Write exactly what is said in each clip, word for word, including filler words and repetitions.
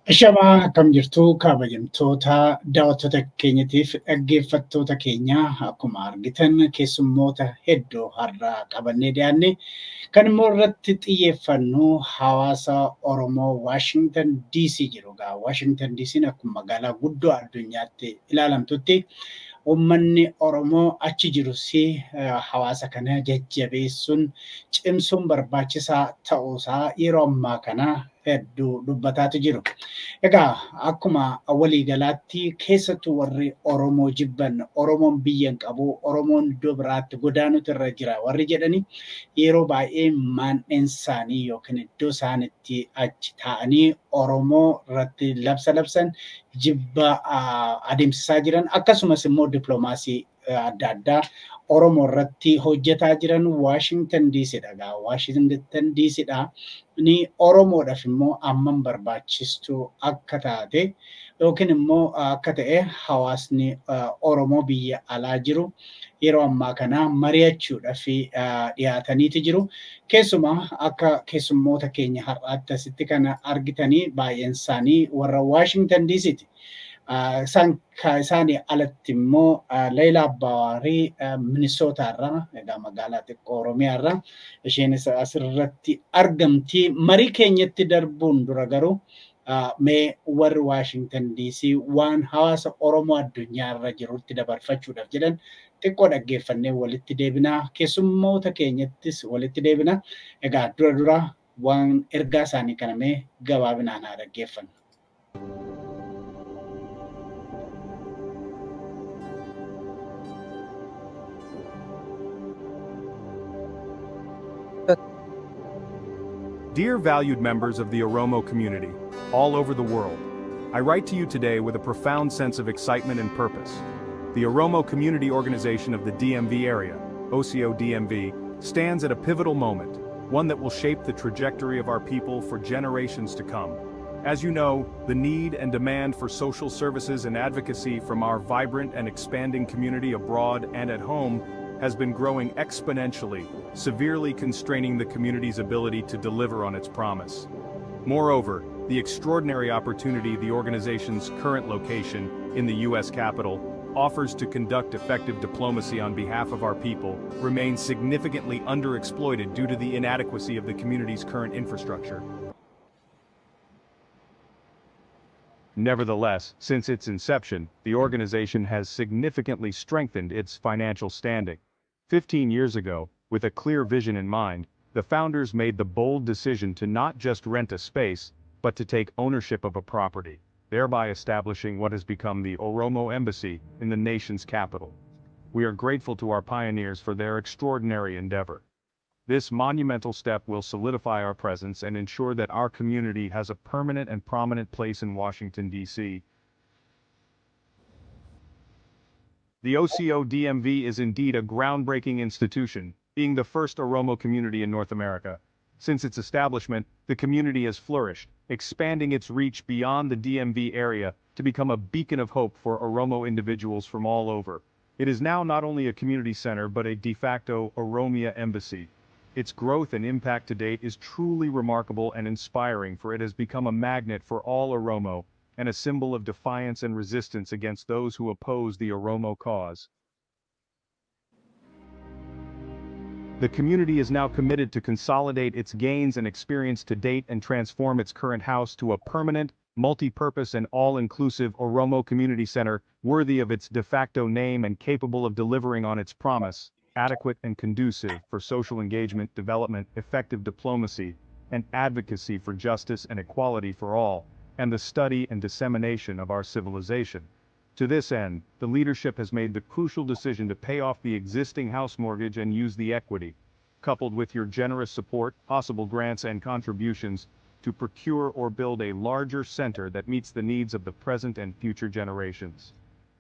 Shamaa akkam jirtu kabajamtoota daawwattoota keenyatiif dhaggeeffattoota keenya akkuma argitan keessummoota hedduu har'aa qabannee dhiyaanne kan immoo irratti xiyyeeffannu hawaasa Oromoo Washington D C jiru. Egaa Washington D C akkuma magaalaa guddoo addunyaatti ilaalamtutti uummanni Oromoo achi jirus hawaasa kana jajjabeessuun cimsuun barbaachisaa ta'uusaa yeroo ammaa kana hedduu dubbataatu jiru. Egaa akkuma waliigalaatti keessattuu warri Oromoo jibban Oromoon biyyan qabu Oromoon iddoo biraatti godaanutu irra jira warri jedhani yeroo baay'ee maandheen isaanii yookiin iddoo isaanitti achi taa'anii Oromoo irratti labsa labsan jibba adeemsisaa jiran akkasumas immoo dippiloomaasii adda addaa Oromoo irratti hojjetaa jiran Washington D C dha. Washington D C dha. Ni Oromoodhaaf immoo amman barbaachistu akka taate yookiin immoo akka ta'e hawaasni Oromoo biyya alaa jiru yeroo ammaa kana mari'achuudhaaf dhiyaataniiti jiru. Keessumaa akka keessummoota keenya har'aatti asitti kan argitanii baay'een isaanii warra Washington D C ti. Isaan isaanii alatti immoo Leelaa Abbawaarii Minnesota irraa egaa magaalaa xiqqoo Oromiyaa irraa isheen asirratti argamti. Marii keenyatti darbuun dura garuu mee warri Washington D C waan hawaasa Oromoo addunyaa irra jirutti dabarfachuudhaaf jedhan xiqqoo dhaggeeffannee walitti deebinaa. Keessummoota keenyattis walitti deebinaa. Egaa dura dura waan ergaa isaanii kana mee gabaabinaan haa dhaggeeffannu. Dear valued members of the Oromo community, all over the world, I write to you today with a profound sense of excitement and purpose. The Oromo Community Organization of the D M V area, O C O D M V, stands at a pivotal moment, one that will shape the trajectory of our people for generations to come. As you know, the need and demand for social services and advocacy from our vibrant and expanding community abroad and at home has been growing exponentially, severely constraining the community's ability to deliver on its promise. Moreover, the extraordinary opportunity the organization's current location in the U S Capitol offers to conduct effective diplomacy on behalf of our people remains significantly underexploited due to the inadequacy of the community's current infrastructure. Nevertheless, since its inception, the organization has significantly strengthened its financial standing. Fifteen years ago, with a clear vision in mind, the founders made the bold decision to not just rent a space, but to take ownership of a property, thereby establishing what has become the Oromo Embassy in the nation's capital. We are grateful to our pioneers for their extraordinary endeavor. This monumental step will solidify our presence and ensure that our community has a permanent and prominent place in Washington, D C. The O C O D M V is indeed a groundbreaking institution, being the first Oromo community in North America. Since its establishment, the community has flourished, expanding its reach beyond the D M V area to become a beacon of hope for Oromo individuals from all over. It is now not only a community center but a de facto Oromia embassy. Its growth and impact to date is truly remarkable and inspiring, for it has become a magnet for all Oromo, and a symbol of defiance and resistance against those who oppose the Oromo cause. The community is now committed to consolidate its gains and experience to date and transform its current house to a permanent, multi-purpose and all-inclusive Oromo Community Center worthy of its de facto name and capable of delivering on its promise, adequate and conducive for social engagement, development, effective diplomacy, and advocacy for justice and equality for all, and the study and dissemination of our civilization. To this end, the leadership has made the crucial decision to pay off the existing house mortgage and use the equity, coupled with your generous support, possible grants and contributions, to procure or build a larger center that meets the needs of the present and future generations.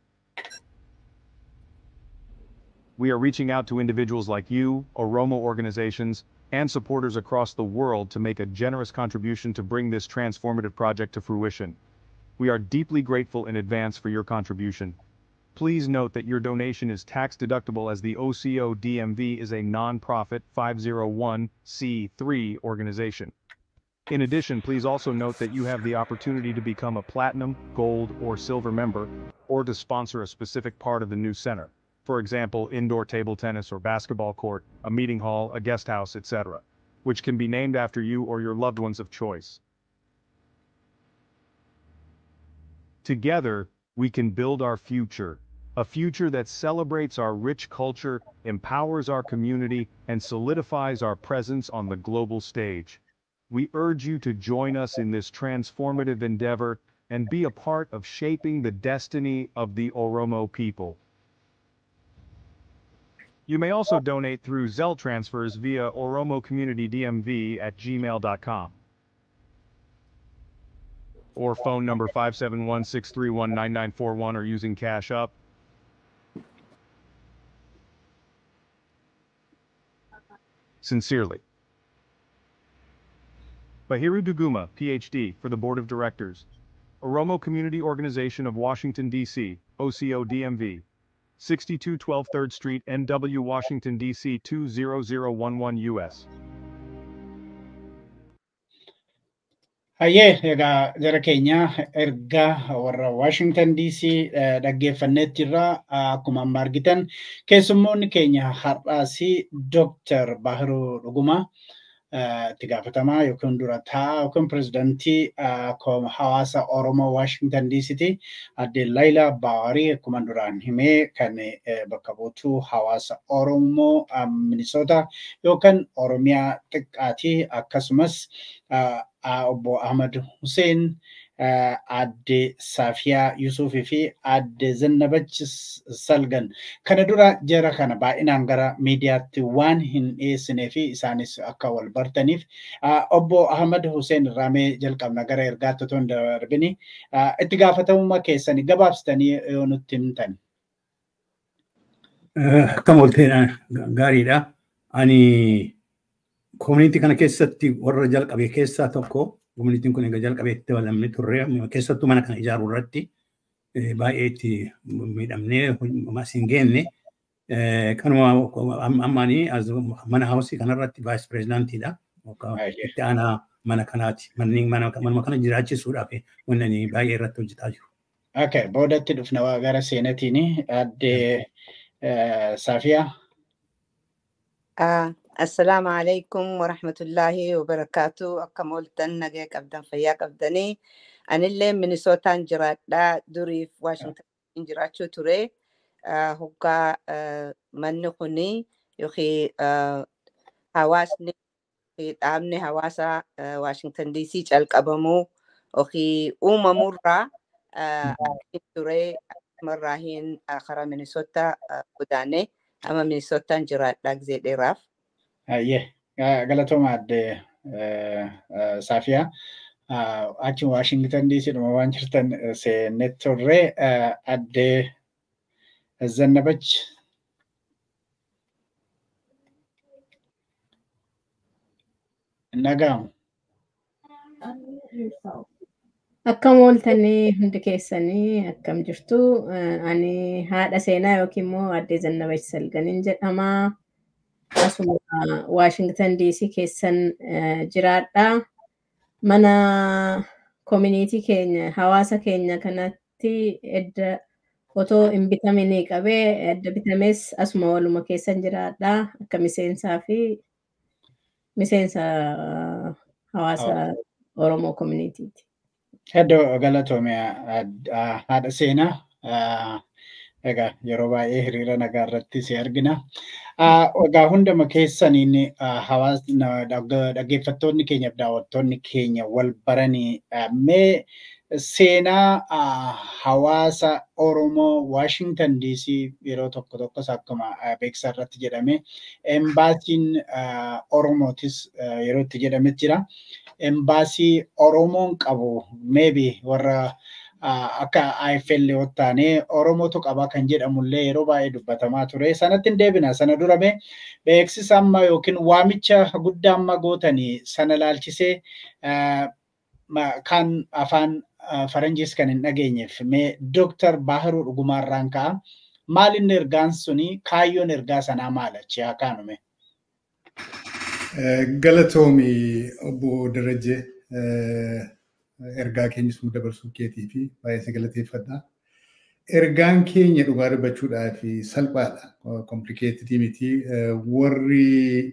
We are reaching out to individuals like you, Oromo organizations, and supporters across the world to make a generous contribution to bring this transformative project to fruition. We are deeply grateful in advance for your contribution. Please note that your donation is tax-deductible, as the O C O D M V is a non-profit five oh one c three organization. In addition, please also note that you have the opportunity to become a platinum, gold, or silver member, or to sponsor a specific part of the new center. For example, indoor table tennis or basketball court, a meeting hall, a guest house, et cetera, which can be named after you or your loved ones of choice. Together, we can build our future, a future that celebrates our rich culture, empowers our community, and solidifies our presence on the global stage. We urge you to join us in this transformative endeavor and be a part of shaping the destiny of the Oromo people. You may also donate through Zelle transfers via oromo community d m v at gmail dot com or phone number five seven one, six three one, nine nine four one or using Cash Up. Sincerely. Bahiru Duguma, P H D, for the Board of Directors. Oromo Community Organization of Washington, D C, O C O D M V. sixty-two twelve third Street, N W, Washington, D C two zero zero one one U S. Hayyee egaa jara keenya erga warra Washington D C dhaggeeffannetti irraa akkuma amma argitan keessummoonni keenya har'aasi Doctor Bahiruu Dhugumaa itti gaafatamaa yookiin dura taa'aa yookiin pirezidaantii hawaasa Oromoo Washington D C ti. Adde Laayilaa Baawarii akkuma duraan himee kan bakka buutuu hawaasa Oromoo Minnesota yookiin Oromiyaa xiqqaati. Akkasumas Obbo Ahmad Hussein, Adde Safiyaa Yusufii fi Adde Zannabach Salgan. Kana dura jara kana baay'inaan gara miidiyaatti waan hin dhiyeessinee fi isaanis akka wal bartaniif Obbo Ahmad Hussein irraamee jalqabna gara ergaatti otoo hin darbini. Itti gaafatamummaa keessanii gabaabsitanii yoo nutti himtan. Akkam olteen gaariidha. Ani community kana keessatti warra jalqabe keessaa tokko. Community kun egaa jalqabee itti walamne turre keessattuu mana kana ijaaruu irratti baay'ee itti miidhamnee masiin geenne kanuma ammaanii mana haawusii kanarratti vice presidentiidha. Itti aanaa mana kanaati. Manuma kana jiraachisuudhaaf wanni baay'ee irratti hojjetaa jiru. Okay, boodatti dhufna gara seenatiin Adde Safiyaa. السلام عليكم ورحمة الله وبركاته. أكملتن نجاك أبدان فياك أبداني. أنا اللي من صوتان جرات دا دوري في واشنطن جرات شو تري هوكا من نخوني يخي هواسني في تعامني هواسا واشنطن دي سي تلك أبامو أخي أوما مرة تري مرة آخر من صوتا قداني أما من صوتان جرات دا زيد راف. Hayyee galatooma Adde Safiyaa achi Washington D C dhuma waan jirtan seenne turre. Adde Zannabach nagaamu. Akkam ooltanii hundi keessanii akkam jirtu. Ani haadha seenaa yookiin immoo Adde Zannabach Salganiin jedhama. Asuma Washington D C keessan jiraadha. Mana community keenya hawaasa keenya kanatti edda otoo hin bitaminii qabee edda bitames asuma waluma keessan jiraadha. Akka miseensaa fi miseensa hawaasa Oromoo communityiti. Hedduu galatoome haadha seenaa. Egaa yeroo baay'ee hiriira nagaa irratti si argina. Egaa hunduma keessaniin hawaasni dhaggeeffattoonni keenya fi daawwattoonni keenya wal baranii mee seenaa hawaasa Oromoo Washington D C yeroo tokko tokkos akkuma beeksisa irratti jedhame embaasiin Oromootis yeroo itti jedhame jira. Embaasii Oromoon qabu maybe warra akka I F L ottaane Oromootu qaba kan jedhamullee yeroo baay'ee dubbatamaa ture. Sanatti hin deebina. Sana durame beeksisa amma yookiin waamicha guddaa amma gootanii sana laalchisee kan afaan Faranjiis kan hin dhageenyeef mee Doctor Bahiruu Dhugumaarraan ka'a. Maalinni ergaan suni kaayyoon ergaa sanaa maalachi haa kaanume. Galatoomi obbo Darajee ergaa keenya sun dabarsuu keetii fi baay'ee si galateeffadha. Ergaan keenya dhugaa dubbachuudhaa fi salphaadha. Complicated miti. Warri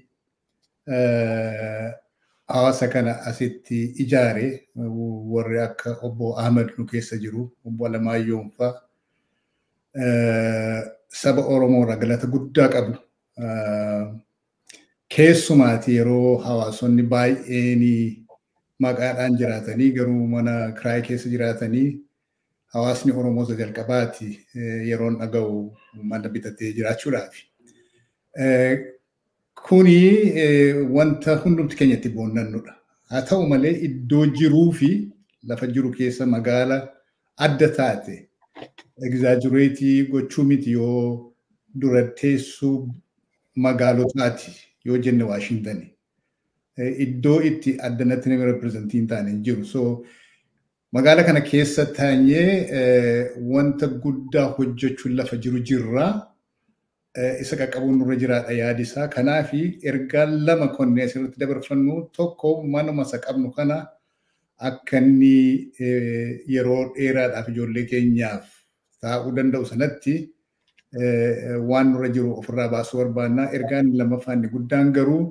hawaasa kana asitti ijaare warri akka obbo Ahmed nu keessa jiru, obbo Alamaayyoo fa'aa saba Oromoo irraa galata guddaa qabu. Keessumaati yeroo hawaasonni baay'een maqaadhaan jiraatanii garuu mana kiraayii keessa jiraatanii hawaasni Oromoo isa jalqabaati yeroon dhaga'u mana bitatee jiraachuudhaaf. Kuni wanta hundumti keenyatti boonnannudha. Haa ta'u malee iddoo jiruu fi lafa jiru keessa magaala adda taate egzaajureetii gochuu miti yoo dura teessuu magaalotaati yoo jenne Waashingtani. Iddoo itti addanatti nama reprezentiin taane hin jiru. So magaala kana keessa taanyee wanta guddaa hojjechuun lafa jiru jirraa isa qaqqabuun nurra jiraadha yaadisaa. Kanaafi ergaa lama konnee asirratti dabarfannu tokko manuma isa qabnu kana akka inni yeroo dheeraadhaaf ijoollee keenyaaf taa'uu danda'u sanatti waan nurra jiru ofirraa baasuu barbaannaa. Ergaan lammaffaan guddaan garuu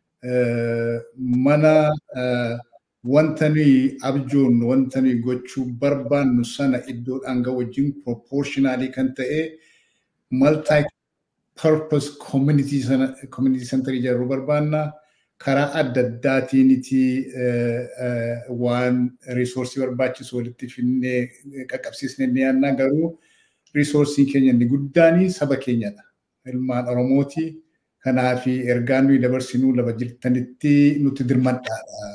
mana wanta nuyi abjoonnu wanta nuyi gochuu barbaannu sana iddoodhaan ga'u wajjin proportionally kan ta'e multi purpose community sana community center ijaaruu barbaanna. Karaa adda addaatiiniti waan reesoorsii barbaachisu walitti finnee qaqqabsiisnee ni yaadna. Garuu reesoorsiin keenya inni guddaanii saba keenyadha. Ilmaan Oromooti. Kanaafi ergaan nuyi dabarsinuu lafa jirtanitti nutti dirmadhaadha.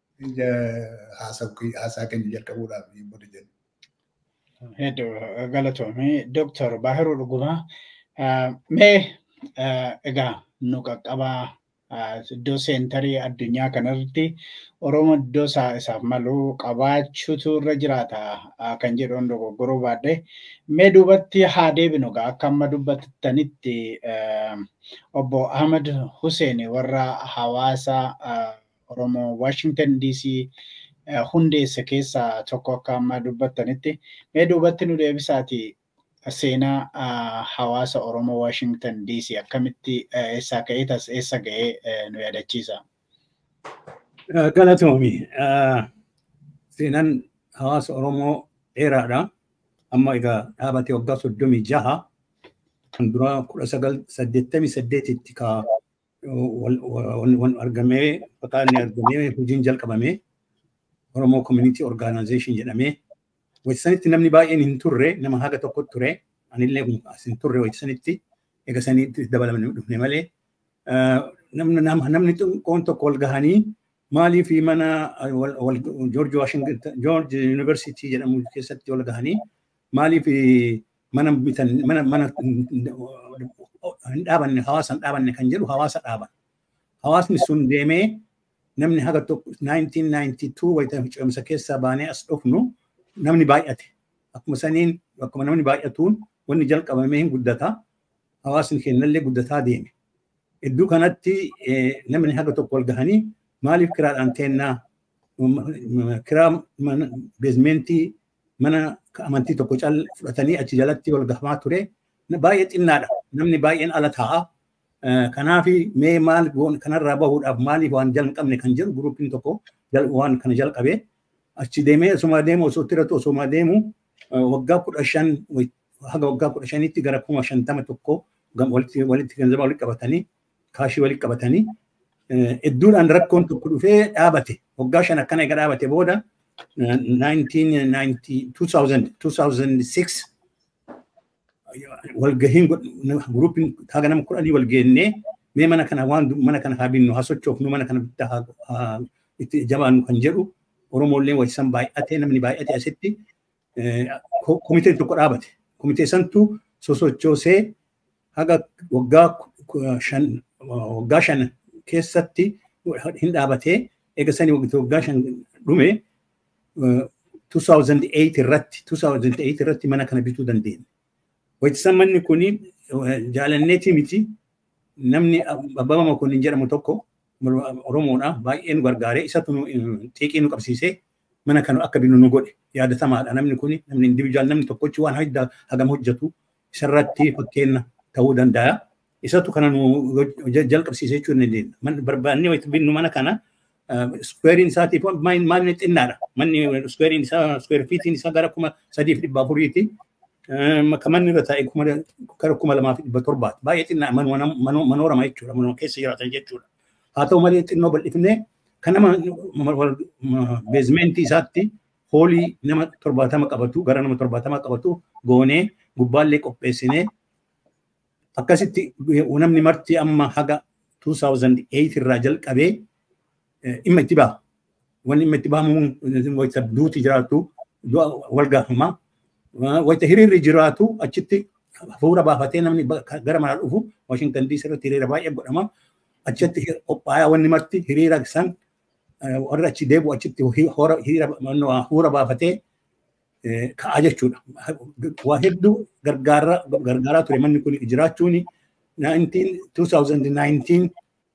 Haasaa keenya jalqabuudhaaf booda jenna. Hedduu galatoomii Dooktar Baahiruu Dhugumaa. Mee egaa nu qaqqabaa iddoo seentarii addunyaa kanarratti Oromoo iddoo isaaf malu qabaachuutu irra jiraata kan jedhuun dogoggoruu baadhee mee duubatti haa deebinu gaa akka amma dubbattanitti obbo Ahmed Hussein warra hawaasa Oromoo Washington D C hundeessa keessaa tokko akka amma dubbattanitti mee duubatti nu deebisaati seenaa hawaasa Oromoo Washington D C akkamitti eessaa ka'ee tas eessa ga'ee nu yaadachiisa. Galatoomi. Seenaan hawaasa Oromoo dheeraadha. Amma egaa dhaabatee waggaa soddomii jaha kan dura kudha sagal saddeettamii saddeetitti ka argamee fakkaanni argamee hojiin jalqabamee Oromoo Community Organization jedhamee wajjisanitti namni baay'een hin turre nama haga tokko ture anillee as hin turre wajjisanitti eega sanitti dabalamanii dhufne malee namni qoon tokko wal gahanii maaliif mana George Washington George University jedhamu keessatti wal gahanii maaliif mana bitan mana mana dhaabanne hawaasan dhaabanne kan jedhu hawaasa dhaaban. Hawaasni sun deemee namni haga tokko nineteen ninety-two wayita cimsa keessaa baanee as dhufnu namni baay'ate. Akkuma saniin akkuma namni baay'atuun wanni jalqabamee hin guddata. Hawaasni keenyallee guddataa deeme. Iddoo kanatti namni haga tokko wal gahanii maaliif kiraadhaan teennaa kiraa beezmentii mana amantii tokko cal fudhatanii achi jalatti wal gahamaa ture. Baay'ee xinnaadha. Namni baay'een ala taa'a. Kanaafi mee maal kanarraa bahuudhaaf maaliif waan jalqabne kan jedhu guruupiin tokko waan kana jalqabee achi deemee osuma deemu osoo tiratu osuma deemu waggaa kudha shan haga waggaa kudha shanitti gara kuma shantama tokko walitti walitti ganzaba walitti qabatanii kaashii walitti qabatanii iddoodhaan rakkoon tokko dhufee dhaabate waggaa shan akkana eega dhaabate booda nineteen ninety two thousand two thousand six walgahiin guruupiin haga nama kudhanii walgeennee mee mana kana waan mana kana haa binnu haa sochoofnu mana kana bitta itti jabaannu kan jedhu Oromooleen wajjisan baay'atee namni baay'ate asitti komiteen tokko dhaabate. Komitee santu sosochoosee haga waggaa shan waggaa shan keessatti hin dhaabatee eega sanii waggaa shan dhume two thousand eight irratti two thousand eight irratti mana kana bituu dandeenya. Wajjisan manni kuni jaalanneetii miti namni abbabama kun hin jedhamu tokko Oromoodha baay'een gargaaree isatu xiiqii nu qabsiisee mana kan akka binu nu godhe yaadatamaadha namni kun namni individual namni tokkochi waan hojda hagam hojjetu isarratti fakkeenya ta'uu danda'a isatu kana nu jalqabsiisee jechuun ni deema man barbaanne wayita binu mana kana square isaatiif maal maal xinnaadha manni square isaa square feet isaa gara kuma sadiif dhibba afuriiti kamanni irra taa'e kuma gara kuma lamaaf dhibba torbaati baay'ee xinnaa manoorama jechuudha manoo keessa jiraatan jechuudha haa ta'u malee xinnoo bal'ifnee kan nama beezmentii isaatti hoolii nama torbaatama qabatu gara nama torbaatama qabatu goonee gubbaallee qopheessinee akkasitti namni marti amma haga two thousand eight irraa jalqabee imma itti ba'a wanni imma itti ba'amuun wayita duuti jiraatu wal gaafama wayita hiriirri jiraatu achitti hafuura baafatee namni gara manaa dhufu Washington D C irratti hiriira baay'ee godhama achitti qophaa'aa wanni marti hiriira san warra achi deebu achitti hafuura baafatee ka'aa jechuudha. Waa hedduu gargaaraa ture manni kun jiraachuun two thousand nineteen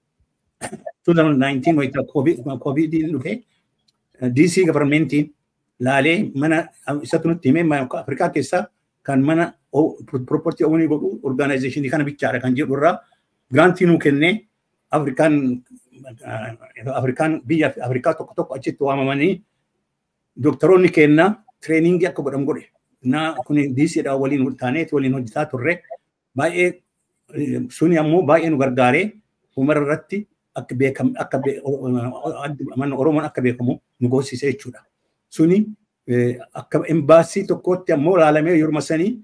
twenty nineteen wayita covidiin dhufe D C governmentiin laalee mana isatu nutti himee Afrikaa keessaa kan mana property owning godhu organizationii kana bichaadha kan jedhu irraa grantii nuu kennee Afrikaan Afrikaan biyya Afrikaa tokko tokko achitti waamamanii doktoroonni kennaa training akka godhan godhe na kun D C dha waliin taaneet waliin hojjetaa turre baay'ee suni ammoo baay'ee nu gargaaree umara irratti akka beekam akka man Oromoon akka beekamu nu goosisee jechuudha suni akka embassy tokkotti ammoo laalamee yeroo sanii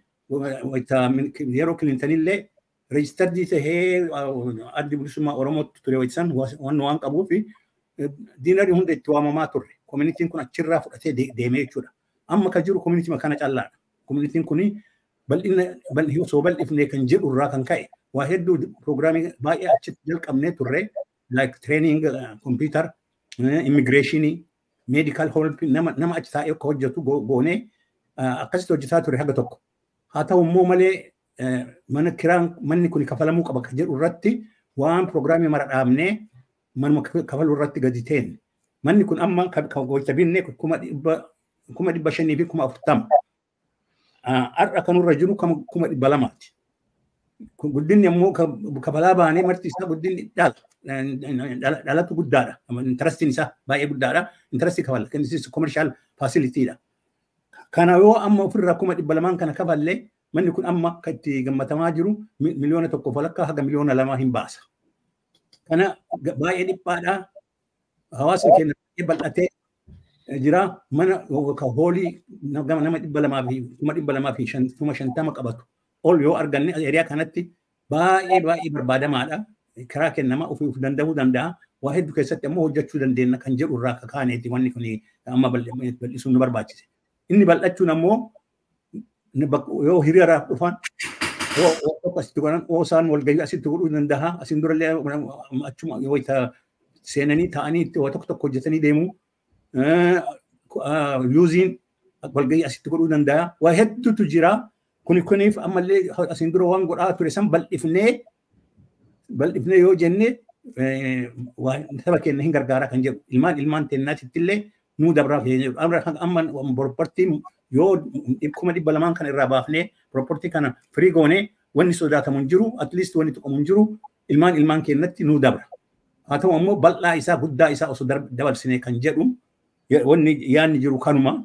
yeroo Clinton illee registered ta'ee addi bilisummaa Oromootti ture waysan waan waan qabuuf diinari hunda itti waamamaa turre communityin kun achirraa fudhatee deemee jechuudha amma ka jiru community makana callaadha communityin kun bal'ina bal'ii soo bal'ifnee kan jedhu irraa kan ka'e waa hedduu programming baay'ee achitti jalqabnee turre like training uh, computer uh, immigration medical help nama nama achi taa'ee akka hojjetu goonee uh, akkasitti hojjetaa ture haga tokko haa ta'u immoo malee uh, mana kiraan manni kun kafalamuu qaba kan jedhu irratti waan programmii mara dhaabnee manuma kafaluu irratti gadi ta'een manni kun amma kan gocha binne kuma dhibba kuma dhibba shanii fi kuma afurtama har'a kanurra jiru kuma dhibba lamaati guddinni ammoo kafalaa baanee marti isaa guddinni dhala dhalatu guddaadha interestiin isaa baay'ee guddaadha interestii kafala kennisis commercial facility dha kana yoo amma ofirraa kuma dhibba lamaan kana kafalle manni kun amma katti gammatamaa jiru miliyoona tokko falakka haga miliyoona lamaa hin baasa kana baay'ee dhiphaadha hawaasa keenya bal'atee jira mana hoolii nama dhibba lamaa fi kuma dhibba lamaa fi kuma shantama qabatu ol yoo arganne eriyaa kanatti baay'ee baay'ee barbaadamaadha karaa kennama ofii of danda'uu danda'a waa hedduu keessatti ammoo hojjechuu dandeenya kan jedhu irraa kakaaneeti wanni kun amma bal'isuun nu barbaachise inni bal'achuun ammoo yoo hiriira dhufan yoo tokko asitti godhan oosaan walgayii asitti godhuu danda'a asiin durallee achuma wayita seenanii ta'anii waa tokko tokko hojjetanii deemuu yuuziin walgayii asitti godhuu danda'a waa hedduutu jira kuni kuniif ammallee asiin dura waan godhaa ture san bal'ifnee bal'ifnee yoo jenne waan saba keenya hin gargaara kan jedhu ilmaan ilmaan teennaatitti illee nuu dabraa keenya amma propertii yoo kuma dhibba lamaan kana irraa baafnee propertii kana firii goonee wanni sodaatamu hin jiru at least wanni tuqamu hin jiru ilmaan ilmaan keenyatti nuu dabra haa ta'u ammoo bal'aa isaa guddaa isaa osoo dabalsinee kan jedhu wanni yaanni jiru kanuma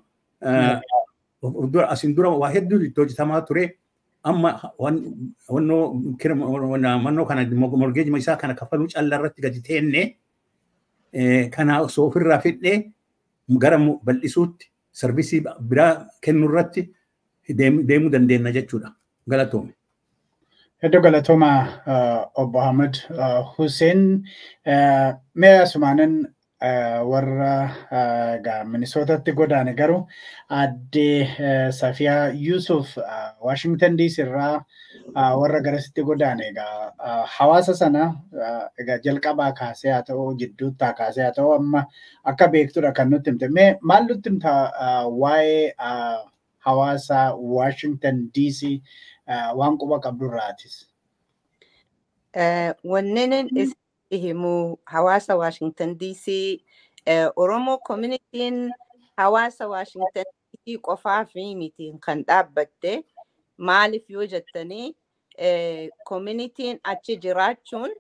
asin dura waa hedduu itti hojjetamaa ture amma wannoo mannoo kana morgeejima isaa kana kafaluu callaa irratti gadi teenne kana osoo ofirraa fidhee gara bal'isuutti sarvisii biraa kennu irratti deemuu dandeenya jechuudha galatoome. Hedduu galatooma obbo Ahmed Hussein mee asumaanan warra gaa Minnesotatti godaane garuu adde Safiyaa Yusuf Washington D C irraa warra garasitti godaane egaa hawaasa sana egaa jalqabaa kaasee haa ta'u jidduutti kaasee haa ta'u amma akka beektudha kan nutti himte mee maal nutti himta waa'ee hawaasa Washington D C waan quba qabdu irraatis? Wanneen ihimu hawaasa Washington D C Oromoo communityin hawaasa Washington D C qofaa fi mitiin kan dhaabbatte maaliif yoo jettanii communityin achi jiraachuun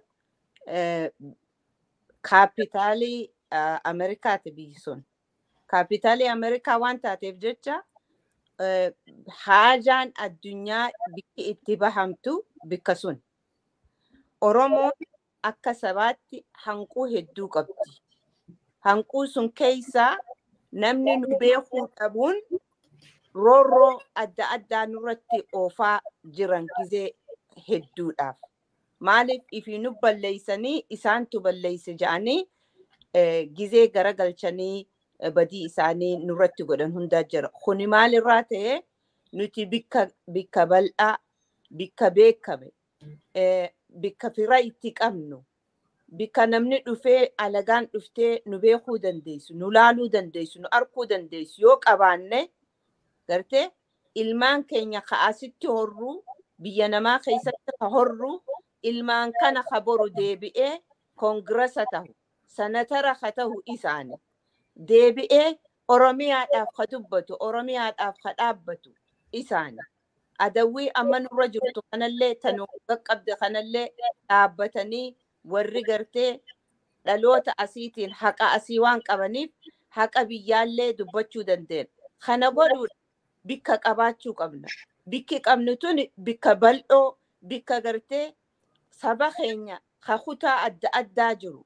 kaapitaalii Ameerikaati biyyi sun. Kaapitaalii Ameerikaa waan taateef jecha haajaan addunyaa bikki itti bahamtu bikka sun. Oromoon akka sabaatti hanquu hedduu qabdi. Hanquu sun keessaa namni nu beekuu dhabuun roorroo adda addaa nurratti oofaa jiran gizee hedduudhaaf. Maaliif ifii nu balleeysanii isaantu balleeyse jedhanii gizee garagalchanii badii isaanii nurratti godhan hundaa jira. Kuni maalirraa ta'e nuti bikka bikka bal'aa bikka beekame bikka fira itti qabnu bikka namni dhufee alagaan dhuftee nu beekuu dandeessu nu laaluu dandeessu nu arkuu dandeessu yoo qabaanne gartee ilmaan keenya ka'asitti horruu biyya namaa keessatti ka horruu ilmaan kana ka boru deebi'ee koongirasa ta'u sanatara ka ta'u isaani deebi'ee Oromiyaadhaaf ka dubbatu Oromiyaadhaaf ka dhaabbatu isaani. Adawwii amma nurra jirtu kanallee tanuu qaqqabde kanallee dhaabbatanii warri gartee dhaloota asiitiin haqa asii waan qabaniif haqa biyyaallee dubbachuu dandeenya. Kana godhuudha bikka qabaachuu qabna. Bikki qabnu tun bikka bal'oo bikka gartee saba keenya ka kutaa adda addaa jiru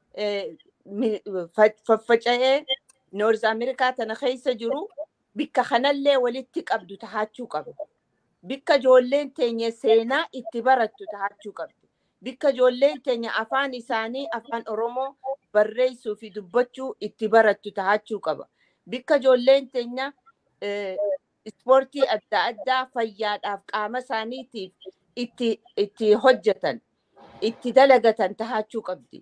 faffaca'ee North America tana keessa jiru bikka kanallee walitti qabdu tahaachuu qabna. Bikka ijoolleen teenya seenaa itti barattu tahaachuu qabdi. Bikka ijoolleen teenya afaan isaanii afaan Oromoo barreessuu fi dubbachuu itti barattu tahaachuu qaba. Bikka ijoolleen teenya ispoortii adda addaa fayyaadhaaf qaama isaaniitiif itti itti hojjetan itti dalagatan tahaachuu qabdi.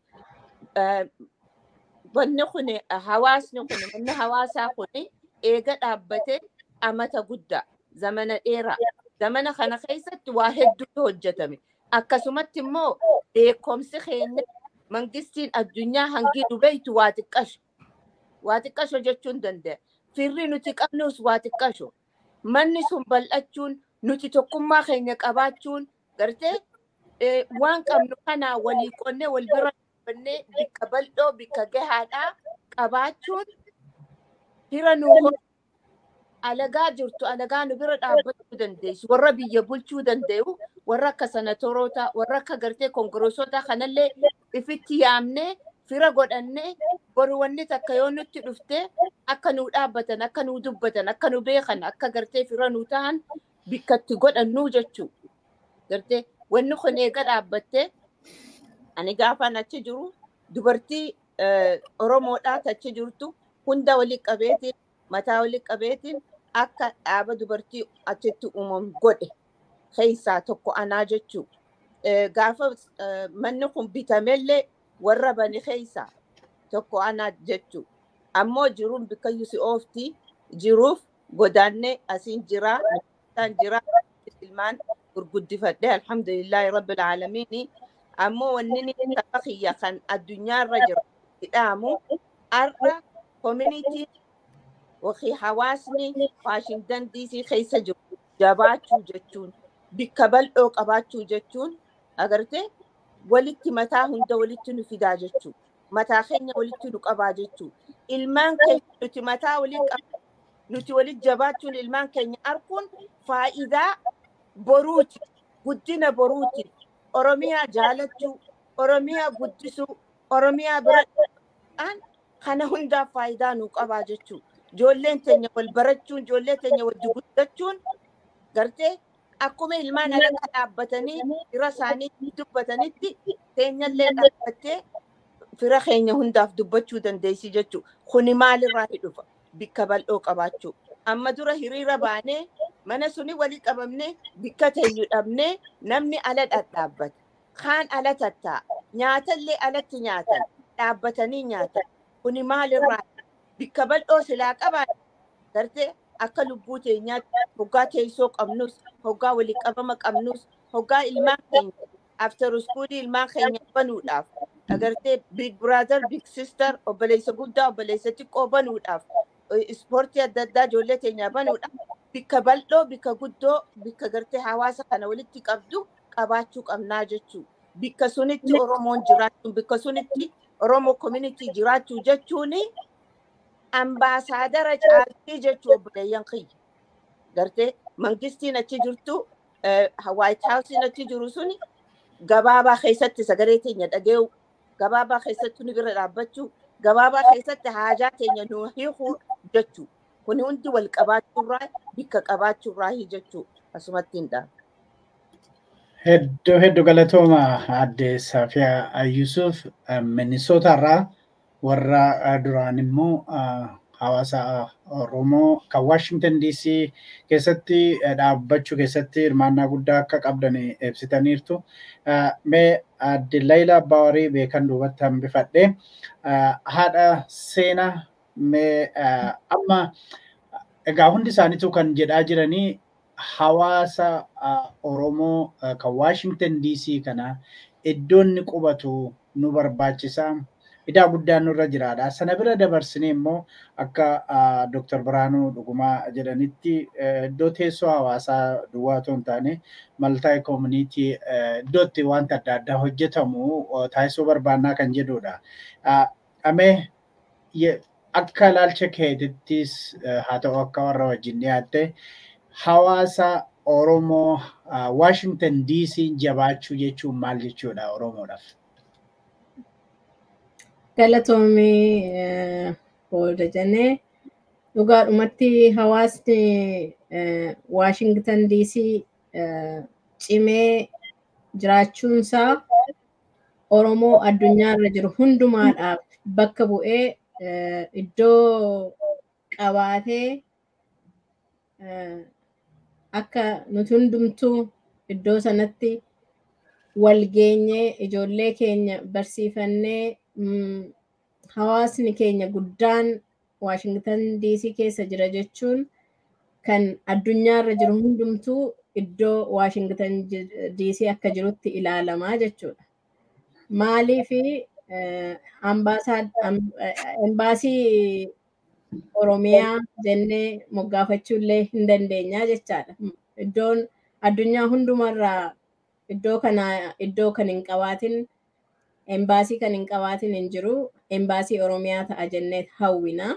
Wanni kun hawaasni kun manni hawaasaa kun eega dhaabbate amata guddaa zamana dheeraa zamana kana keessatti waa hedduutu hojjetame. Akkasumatti immoo beekumsi keenya mangistiin addunyaa hangi dubeeytu waa xiqqasho. Waa xiqqasho jechuun danda'a. Firri nuti qabnus waa xiqqasho. Manni sun bal'achuun nuti tokkummaa keenya qabaachuun gartee waan qabnu kanaa walii qonnee wal bira dhaabannee bikka bal'oo bikka gahaadhaa qabaachuun fira nuu alagaa jirtu alagaa nu bira dhaabbachuu dandeessu warra biyya bulchuu danda'u warra akka sanatoroota warra akka gartee koongiroosoota kanallee ifitti yaamnee fira godhannee boru wanni takka yoo nutti dhuftee akka nuu dhaabbatan akka nuu dubbatan akka nuu beekan akka gartee fira nuu ta'an bikkatti godhannuu jechuu gartee wanni kun eega dhaabbattee ani gaafaan achi jiru dubartii Oromoodhaa achi jirtu hunda wali qabeetiin mataa wali qabeetiin akka dhaaba dubartii achitti uumam godhe keessaa tokko anaa jechuu. Gaafa manni kun bitamellee warra bani keessaa tokko anaa jechuu. Ammoo jiruun bikka yusi ooftii jiruuf godaannee asiin jiraa isaan jiraa ilmaan gurguddifadhee alhamdulillahi rabbil aalamiini. Ammoo wanni ni xiyya kan addunyaarra jiru hidhaamu arra community wakii hawaasni Washington D C keessa jiru jabaachuu jechuun bikka bal'oo qabaachuu jechuun agartee walitti mataa hunda walitti nu fidaa jechuu mataa keenya walitti nu qabaa jechuu ilmaan keenya nuti mataa walitti qabaa nuti walitti jabaachuun ilmaan keenya arkuun faayidaa boruuti guddina boruuti Oromiyaa jaalachuu Oromiyaa guddisuu Oromiyaa biraan kana hundaa faayidaa nu qabaa jechuu. Ijoolleen teenya wal barachuun ijoollee teenya wajji guddachuun gartee akkuma ilmaan alagaa dhaabbatanii fira isaanii dubbatanitti teenyallee dhaabbattee fira keenya hundaaf dubbachuu dandeessi jechuu. Kuni maalirraa dhufa bikka bal'oo qabaachuu. Amma dura hiriira baanee mana suni walii qabamnee bikka teenyu dhabnee namni ala dhadhaabbata. Kaan ala tattaa nyaatallee alatti nyaatan dhaabbatanii nyaatan. Kuni maalirraa bikka bal'oo silaa qabaa gartee akka lubbuu teenyaatti hoggaa teessoo qabnus hoggaa walii qabama qabnus hoggaa ilmaan keenya after school ilmaan keenya banuudhaaf agartee big brother big sister obboleessa guddaa obboleessa xiqqoo banuudhaaf ispoortii adda addaa ijoollee keenyaa banuudhaaf bikka bal'oo bikka guddoo bikka gartee hawaasa kana walitti qabdu qabaachuu qabnaa jechuu bikka sunitti Oromoon jiraachuu bikka sunitti Oromoo community jiraachuu jechuuni ambaasaadara caaltii jechuu obboleeyyan kiyya gartee mangistiin achi jirtu White House achi jiru suni gabaabaa keessatti sagalee teenya dhageewu gabaabaa keessatti nu bira dhaabbachuu gabaabaa keessatti haajaa teenya nu hiikuu jechuu kuni hundi wal qabaachuurraa bikka qabaachuurraa jechuu asumatti hin dhaabne. Hedduu hedduu galatooma adde Safiyaa Yusuf Minnesota irraa warra duraan immoo hawaasa Oromoo kan Washington D C keessatti dhaabbachuu keessatti hirmaannaa guddaa akka qabdan ibsitaniirtu. Mee adde Layla Baawarii beekan duubatti hambifadhe haadha seenaa mee amma egaa hundi isaaniitu kan jedhaa jiranii hawaasa Oromoo kan Washington D C kana iddoonni qubatu nu barbaachisa. Idaa guddaan nurra jiraadha. Sana bira dabarsinee immoo akka Doctor Biraanuu Dhugumaa jedhanitti iddoo teessoo hawaasaa duwwaa otoo hin taane maltaa'e community iddootti wanta adda addaa hojjetamu taasisuu barbaannaa kan jedhudha. Amee akka ilaalcha keetittis haa ta'u akka warra wajjin dhiyaatte hawaasa Oromoo Washington D C jabaachuu jechuun maal jechuudha Oromoodhaaf? Galatoomii booda jennee dhugaadhumatti hawaasni Washington D C cimee jiraachuunsaa Oromoo addunyaarra jiru hundumaadhaaf bakka bu'ee iddoo qabaatee akka nuti hundumtuu iddoo sanatti wal geenyee ijoollee keenya barsiifannee hawaasni keenya guddaan Washington D C keessa jira jechuun kan addunyaarra jiru hundumtuu iddoo Washington D C akka jirutti ilaalamaa jechuudha. Maaliifi embaasii Oromiyaa jennee moggaafachuullee hin dandeenyaa jechaadha. Iddoon addunyaa hundumarraa iddoo kana iddoo kan hin qabaatin embaasii kan hin qabaatin hin jiru embaasii Oromiyaa ta'a jennee hawwina.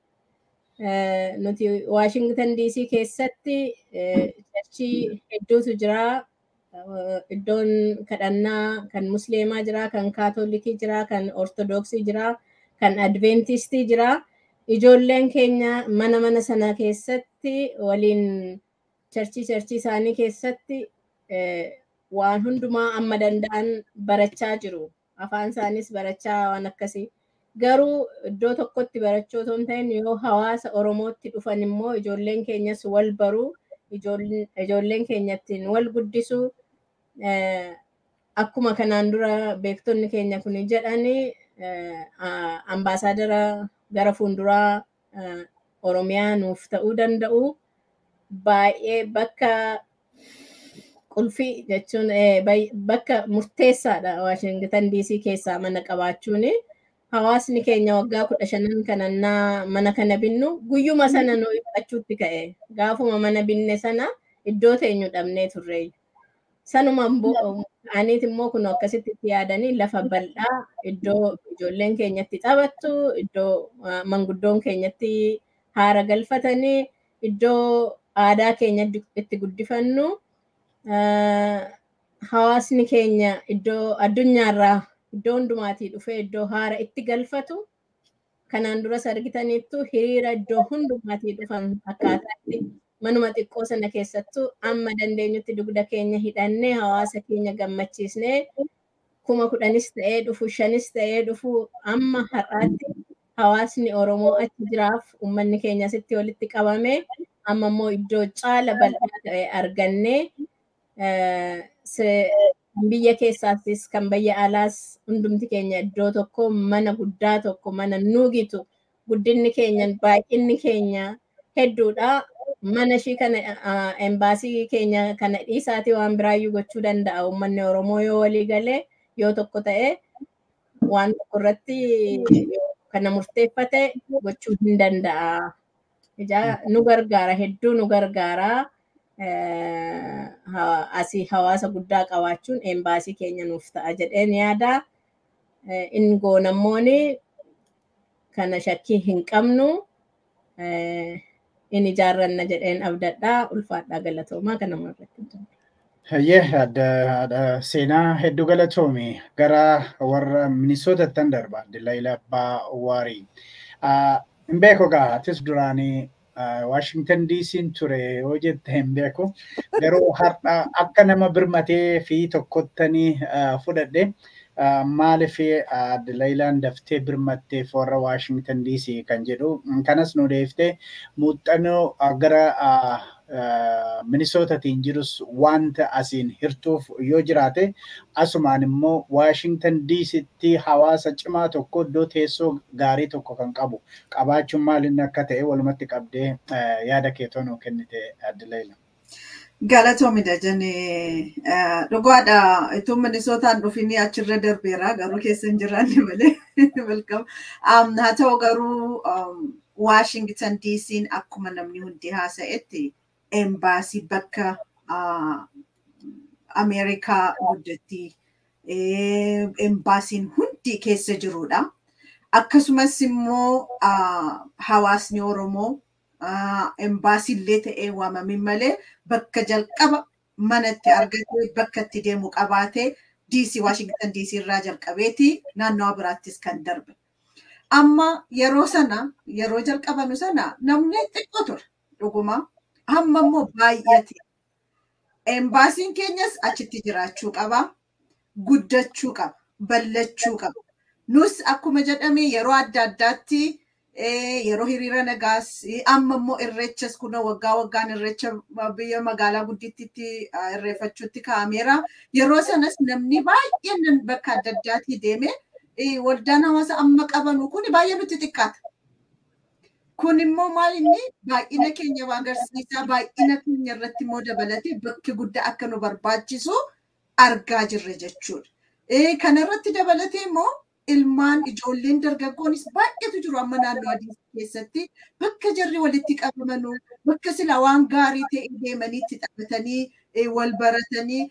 Nuti Washington D C keessatti churchii hedduutu jira. Iddoon kadhannaa kan Musliimaa jira, kan Kaatolikii jira, kan Ortodoksii jira, kan Adventistii jira. Ijoolleen keenya mana mana sana keessatti waliin churchii churchii isaanii keessatti waan hundumaa amma danda'an barachaa jiru. Afaan isaanis barachaa waan akkasii. Garuu iddoo tokkotti barachuu otoo hin ta'in yoo hawaasa Oromootti dhufan immoo ijoolleen keenyas wal baruu, ijoolleen keenyattiin wal guddisuu. Akkuma kanaan dura beektonni keenya kun jedhanii ambaasaadara gara fuulduraa Oromiyaa nuuf ta'uu danda'u. Baay'ee bakka qulfii jechuun bakka murteessaadha Washington D C keessaa mana qabaachuun. Hawaasni keenya waggaa kudha shanan kanannaa mana kana binnu guyyuma sana nu ibsachuutti ka'e. Gaafuma mana binne sana iddoo teenyu dhabnee turre. Sanuma aniit immoo kun akkasitti itti yaadanii lafa bal'aa iddoo ijoolleen keenyatti taphattu, iddoo manguddoon keenyatti haara galfatanii, iddoo aadaa keenya itti guddifannu. Hawaasni keenya iddoo addunyaarraa iddoo hundumaatii dhufee iddoo haara itti galfatu. Kanaan duras argitaniittu hiriira iddoo hundumaatii dhufan akkaataatti manuma xiqqoo sana keessattuu amma dandeenyutti dugda keenya hidhannee hawaasa keenya gammachiisnee kuma kudhanis ta'ee dhufu shanis ta'ee dhufu amma har'aatti hawaasni Oromoo achi jiraaf uummanni keenya asitti walitti qabame amma immoo iddoo caala bal'aa ta'e argannee biyya keessaattis kan biyya alaas hundumti keenya iddoo tokko mana guddaa tokko mana nuugitu guddinni keenya baay'inni keenya hedduudha. Mana ishii kana embaasii keenya kana dhiisaatii waan biraayyuu gochuu danda'a uummanni Oromoo yoo walii galee yoo tokko ta'e waan tokko irratti kana murteeffate gochuu hin danda'a. Ija nu gargaara hedduu nu gargaara. Asii hawaasa guddaa qabaachuun embaasii keenya nuuf ta'a jedheen yaada. In goonammooni kana shakkii hin qabnu in ijaarranna jedheen abdadhaa ulfaadhaa galatoomaa kana marratti. Hayyee adda seenaa hedduu galatoomi gara warra Minnesotatti darba Dilaayila Abbaa Waarii. Hin beeku gaa atis duraanii Washington D C ture yoo jette hin beeku garuu har'a akka nama birmatee fi tokkottanii fudhadhe maaliif Dilaayilaan daftee birmattee warra Washington D C kan jedhu kanas nu deeftee muuxannoo gara Minnesotatiin jirus wanta asiin hirtuuf yoo jiraate asumaan immoo Washington D Ctti hawaasa cimaa tokko iddoo teessoo gaarii tokko kan qabu qabaachuun maaliin akka ta'e walumatti qabdee yaada keetoo nuu kennite Dilaayila. Galatoomi Dajane dhugaadha itoo Minnesotaan dhufini achirra darbeera garuu keessa hin jiraanne malee welcome. Haa ta'u garuu Washington D C'n akkuma namni hundi haasa'etti embassy bakka Amerikaa guddatti embassiin hundi keessa jirudha. Akkasumas immoo hawaasni Oromoo embassy illee ta'ee waamame malee bakka jalqaba manatti argate bakka itti deemu qabaate D C Washington D C irraa jalqabeeti naannoo biraattis kan darbe. Amma yeroo sana yeroo jalqabanu sana namni xiqqoo ture dhuguma. Amma immoo baay'ate. Embassiin keenyas achitti jiraachuu qaba, guddachuu qaba, ballachuu qaba. Nus akkuma jedhame yeroo adda addaatti yeroo hiriira nagaas amma immoo irreechas kuna waggaa waggaan irreecha biyya magaalaa guddittitti irreeffachuutti kaa'ameera. Yeroo sanas namni baay'een bakka adda addaatti deeme waldaan hawaasa amma qabanu kun baay'ee nutti xiqqaata. Kun immoo maal inni baay'ina keenya agarsiisa baay'ina keenya irratti immoo dabalatee bakki guddaa akka nu barbaachisu argaa jirra jechuudha. Kana irratti dabalatee immoo ilmaan ijoolleen dargaggoonis baay'eetu jiru amma naannoo adii keessatti bakka jarri walitti qabamanu bakka sila waan gaarii ta'e deemanii itti taphatanii wal baratanii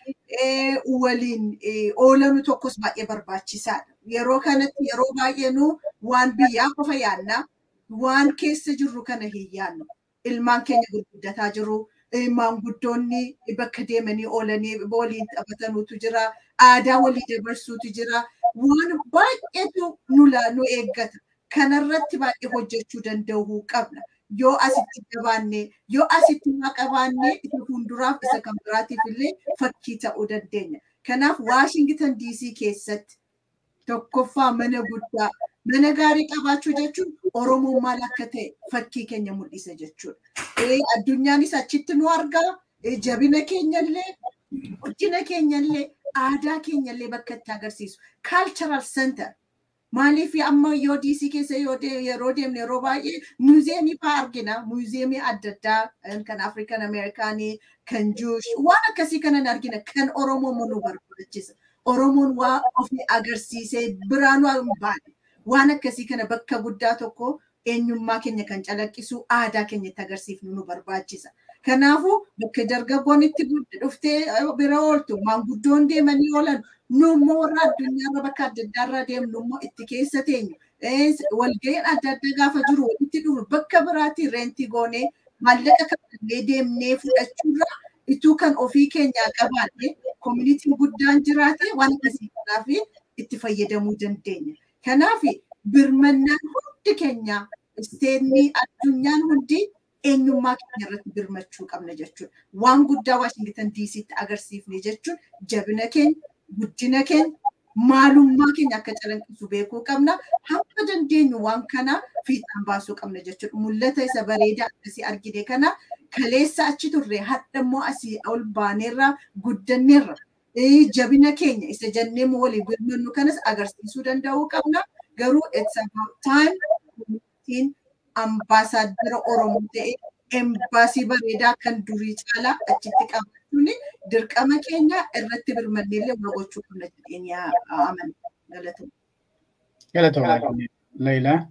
waliin oolanu tokkos baay'ee barbaachisaadha. Yeroo kanatti yeroo baay'ee nu waan biyyaa qofa yaadna. Waan keessa jirru kana hin yaadnu. Ilmaan keenya gurguddataa jiru. Maanguddoonni bakka deemanii oolanii waliin taphatanutu jira. Aadaa walii dabarsuutu jira. Waan baay'eetu nu eeggata. Kanarratti baay'ee hojjechuu danda'uu qabna. Yoo asitti jabaanne, yoo asitti qabaanne isa fuulduraaf isa kan biraatiif illee fakkii ta'uu dandeenya. Kanaaf Washington D C keessatti tokkoffaa mana guddaa mana gaarii qabaachuu jechuun Oromoon maal akka ta'e fakkii keenya mul'isa jechuudha. Addunyaanis achitti nu argaa jabina keenyallee guddina keenyallee aadaa keenyallee bakka itti agarsiisu cultural center. Maaliif amma yoo D C keessa yeroo deemne yeroo baay'ee muuziyeemii fa'aa argina. Muuziyeemii adda addaa kan African Amerikaanii kan Jewish waan akkasii kanan argina kan Oromoo nu barbaachisa. Oromoon waa ofii agarsiisee biraan waan baane. Waan akkasii kana bakka guddaa tokko eenyummaa keenya kan calaqqisu aadaa keenyatti agarsiifnu nu barbaachisa. Kanaafuu bakka dargaggoon itti dhuftee bira ooltu maanguddoon deemanii oolan nu immoo warra addunyaarra bakka adda addaarra deemnu immoo itti keessa teenyu. Walga'iin adda addaa gaafa jiru walitti dhufu bakka biraatti reentii goonee maallaqa kanneen deemnee fudhachuurra ituu kan ofii keenyaa qabaanne koominitiin guddaan jiraate waan akkasii kanaaf itti fayyadamuu dandeenya. Kanaaf birmannaan hundi keenya isteetni addunyaan hundi eenyummaa keenya irratti birmachuu qabna jechuudha. Waan guddaa Washington D Ctti agarsiifne jechuun jabina keenya, guddina keenya, maalummaa keenya akka calanqisu beekuu qabna. Hamma dandeenyu waan kana fiixaan baasuu qabna jechuudha. Mul'ata isa bareedaa akkasii argine kana kaleessa achi turre hadda immoo asii ol baaneerra guddanneerra. Jabina keenya isa jennee waliin birmannu kanas agarsiisuu danda'uu qabna. Garuu it's about time ittiin ambaasaadara Oromoo ta'e embaasii bareedaa kan durii caalaa achitti qabachuun dirqama keenya irratti birmannee illee gochuu qabna jedhanii amanu. Galatoomaa. Galatooma Leila.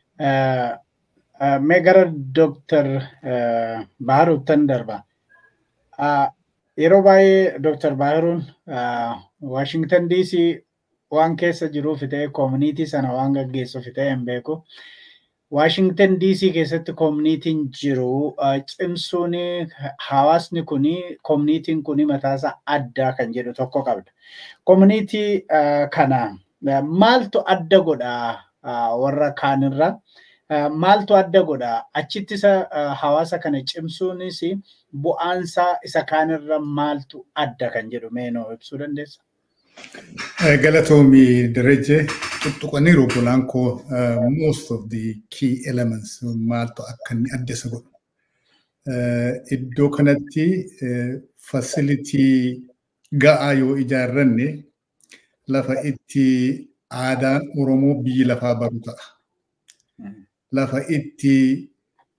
Mee gara Doctor Baharuuttan darba. Yeroo baay'ee Doctor Baharuun Washington D C waan keessa jiruuf ta'e community sana waan gaggeessuuf ta'e hin beeku. Washington D C keessatti community'n jiru cimsuun hawaasni kuni community'n kuni mataasaa addaa kan jedhu tokko qabda. Community kana maaltu adda godha warra kaanirra? Maaltu adda godha? Achitti isa hawaasa kana cimsuunis bu'aansaa isa kaanirra maaltu adda kan jedhu meenoo ibsuu dandeessa? Galatoomii Darajee tuttuqaniiru bulaan koo most of the key elements maaltu akka inni adda isa godhu. Iddoo kanatti facility ga'aa yoo ijaarranne lafa itti aadaan Oromoo biyya lafaa baru ta'a. Lafa itti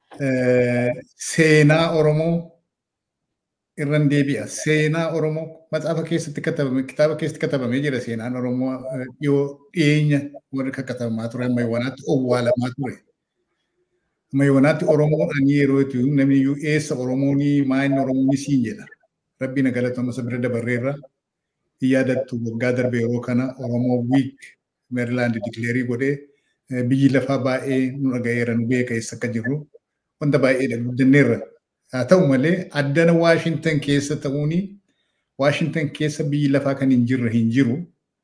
seenaa Oromoo irran deebi'a. Seenaa Oromoo maxaafa keessatti katabame, kitaaba keessatti katabamee jira seenaan Oromoo yoo dhiyeenya warra katabamaa ture amma yoowwanaatti owwaalamaa ture. Amma yoowwanaatti Oromoodhaan yeroo itti namni iyyuu eessa Oromoonii maayinni Oromoonii siin jedha. Rabbi na galatoomaa isa bira dabarreerra. Yaadattu waggaa darbe yeroo kana Oromoo Week Maryland declare godhee biyyi lafaa baay'ee nu dhagayeera nu beeka eessa akka jirru wanta baay'ee guddanneerra. Haa ta'u malee addana Washington keessa ta'uuni Washington keessa biyyi lafaa kan hin jirre hin jiru.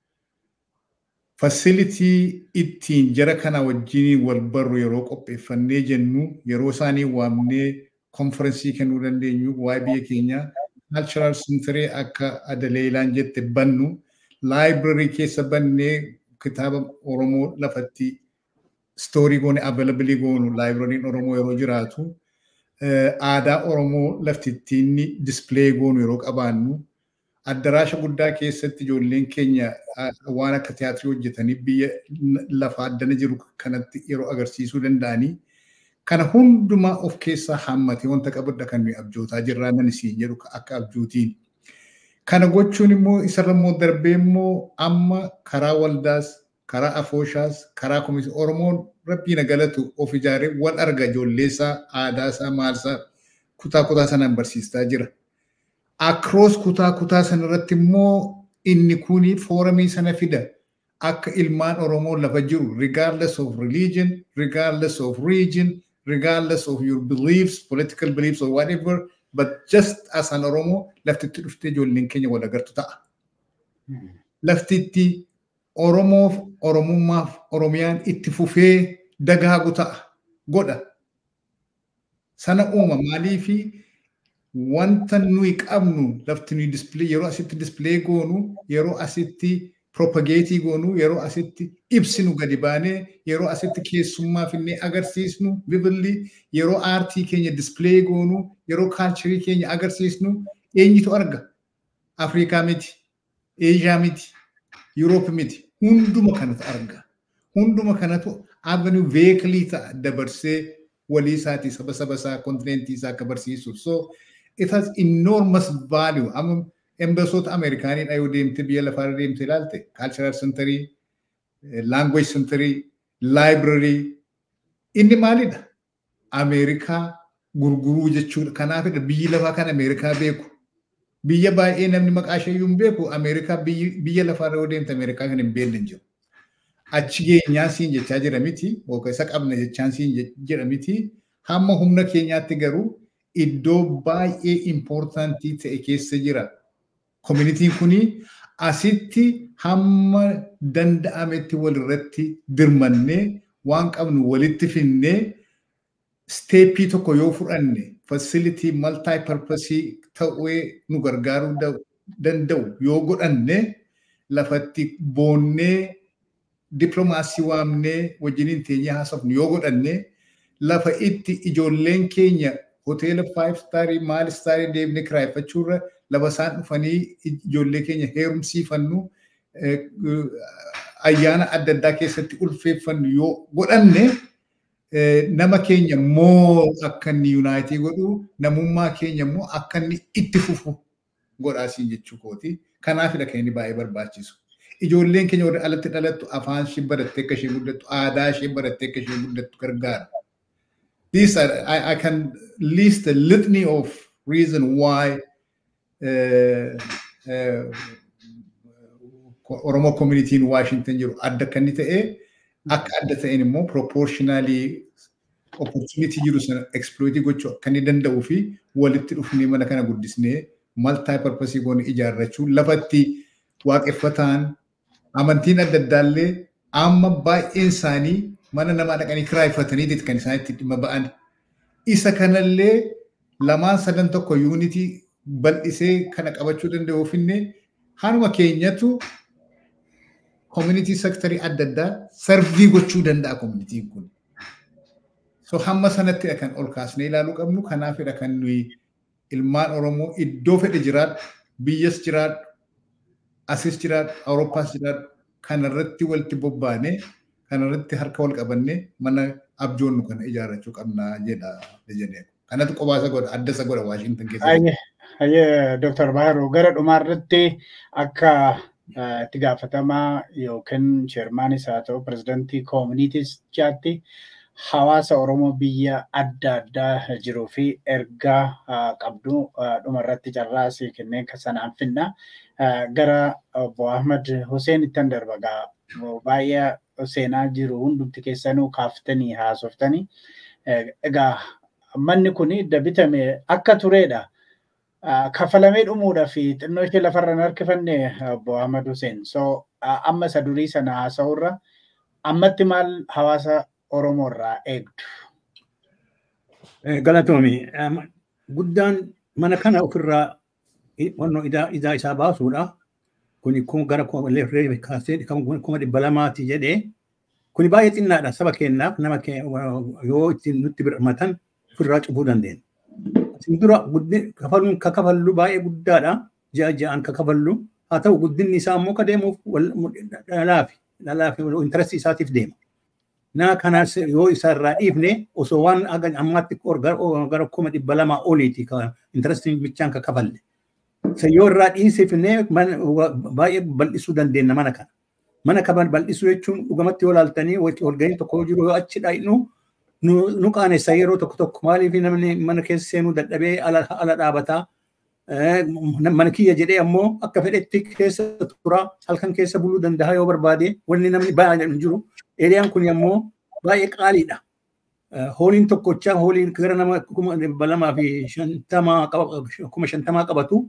Facility ittiin jara kana wajjin wal barru yeroo qopheeffannee jennu yeroo isaanii waamnee konferensii kennuu dandeenyu waa'ee biyya keenyaa cultural center akka Adaleelaan jette bannu library keessa bannee kitaaba Oromoo lafatti story goone available goonu libraryin Oromoo yeroo jiraatu aadaa Oromoo laftittiin display goonu yeroo qabaannu addaraasha guddaa keessatti ijoolleen keenya waan akka tiyaatii hojjetanii biyya lafa addana jiru kanatti yeroo agarsiisuu danda'anii kana hundumaa of keessaa hammate wanta qabadha kan nuyi abjootaa jirraa nan isiin jedhu akka abjootiin. Kana gochuun immoo isarra immoo darbee immoo amma karaa waldaas karaa afooshaas karaa komisii Oromoon rabbii na galatu of ijaaree wal arga ijoolleesaa aadaasaa maalsaa kutaa kutaa sanaan barsiistaa jira. Across kutaa kutaa sanarratti immoo inni kuni foorumii sana fida akka ilmaan Oromoo lafa jiru regardless of religion, regardless of region, regardless of your beliefs, political beliefs or whatever, but just as an Oromo, laftitti dhuftee ijoolleen keenya wal agartu ta'a. Laftitti Oromoof, Oromummaaf, Oromiyaan itti fufee dagaagu ta'a. Godha. Sana uuma maaliifi wanta nuyi qabnu lafti nuyi display yeroo asitti display goonu, yeroo asitti propagate goonu, yeroo asitti ibsinu gadi baanee, yeroo asitti keessummaa finnee agarsiisnu, vividly yeroo aartii keenya display goonu, yeroo culture keenya agarsiisnu, eenyutu arga? Afrikaa miti, Asia miti, Europe miti, hunduma kanatu arga. Hunduma kanatu avenue vehicle ta'a dabarsee walii isaatii saba saba isaa kontinentii isaa akka barsiisu. So it has enormous value. I'm embassy Amerikaanii dhayuu deemte biyya lafaarra deemte ilaalte cultural center, language center, library inni maalidha? Ameerikaa gurguruu jechuudha. Kanaafidha biyyi lafaa kan Ameerikaa beeku. Biyya baay'ee namni maqaa isheeyyuu hin beeku. Ameerikaa biyya lafaarra yoo deemte Ameerikaa kan hin beekne hin jiru. Achi geenyaa siin jechaa jira miti, yookaan isa qabna jechaan siin jira miti. Hamma humna keenyaatti garuu iddoo baay'ee importantii ta'e keessa jira. Community kuni asitti hamma danda'ametti walirratti dirmannee waan qabnu walitti finnee steepii tokko yoo fudhanne facility multi purpose ta'ee nu gargaaruu danda'u yoo godhanne lafatti boonnee diplomaasii waamnee wajjiniin teenyee haasofnu yoo godhanne lafa itti ijoolleen keenya hoteela five star maal star deemnee kiraayeffachuurra lafa isaan dhufanii ijoollee keenya heerumsiifannu ayyaana adda addaa keessatti ulfeeffannu yoo godhanne nama keenya moo akka inni unaayitii godhu namummaa keenya moo akka inni itti fufu godhaasiin jechuu kooti. Kanaafidha kan inni baay'ee barbaachisu. ijoolleen keenya warri alatti dhalattu afaan ishee barattee akka ishee guddattu aadaa ishee barattee akka ishee guddattu gargaara. These are, I, I can list a litany of reasons why uh, uh, Oromo community in Washington jiru adda kan ta'e akka adda ta'een immoo proportionally opportunity jiru sana exploit gochuu kan danda'uu fi walitti dhufnee mana kana guddisnee multi purpose goone ijaarrachuu lafatti waaqeffataan amantiin adda addaallee amma baay'een isaanii mana namaa dhaqanii kiraayifatanii kan isaan itti dhimma ba'an isa kanallee lamaan sadan tokko unity bal'isee kana qabachuu danda'uu finne hanuma keenyatu community secretary adda addaa sarvii gochuu danda'a community kun. So hamma sanatti kan ol kaasnee ilaaluu qabnu kanaafidha kan nuyi ilmaan Oromoo iddoo fedhe jiraadhu biyyas jiraadhu asis jiraadhu Awuroopaas jiraadhu kanarratti walitti bobbaane kanarratti harka wal qabanne mana abjoonnu kana ijaarrachuu qabna jedha jedhee kanatu qobaasa godha adda isa godha Washington keessatti. Ayye Doctor Baharu gara dhumaarratti akka itti gaafatamaa yookiin chairmaanis haa ta'u pirezidantii koominitiis jaatti hawaasa Oromoo biyya adda addaa jiruu fi ergaa qabdu dhumarratti carraasii kenneen sanaan finna gara Obbo Ahmad Hussein ittan darbagaa baay'ee seenaa jiru hundumti keessanuu kaaftanii haasoftanii egaa manni kun dabitame akka turedha kafalamee dhumuudha fi xinnoo ishee lafarra harkifanne Obbo Ahmad Hussein so amma isa durii sana haasa'urra ammatti maal hawaasa Oromoo irraa eegdu? Galatoomi guddaan mana kana ofirraa wanno idaa isaa baasuudha. Kuni kun gara leerree kaasee kuma dhibba lamaati jedhee kuni baay'ee xinnaadha saba keenyaaf nama yoo ittiin nutti birmatan ofirraa cubuu dandeenya. Isin dura kafaluun kakafallu baay'ee guddaadha. Ja'a ja'aan kakafallu haa ta'u guddinni isaa immoo ka deemuuf dhalaafi dhalaafi intarastii isaatiif deema. Na kanas yoo isarraa dhiifne osoo waan ammaatti gara kuma dhibba lamaa oliiti intarastiin bichaan kakafalle. Yoo irraa dhiisifne baay'ee bal'isuu dandeenya mana kana. Mana kana bal'isuu jechuun dhugamatti yoo laaltanii walga'iin tokko jiru yoo achi dhaayinu nu qaanessa yeroo tokko tokko maaliif namni mana keessa seenuu dadhabee ala dhaabataa mana kiyya jedhee ammoo akka fedhetti keessa tura halkan keessa buluu danda'a yoo barbaade wanni namni baay'ee jiru. Eriyaan kun ammoo baay'ee qaaliidha. Hooliin tokkochaa hooliin gara nama kuma dhibba lamaa fi shantamaa kuma shantamaa qabatu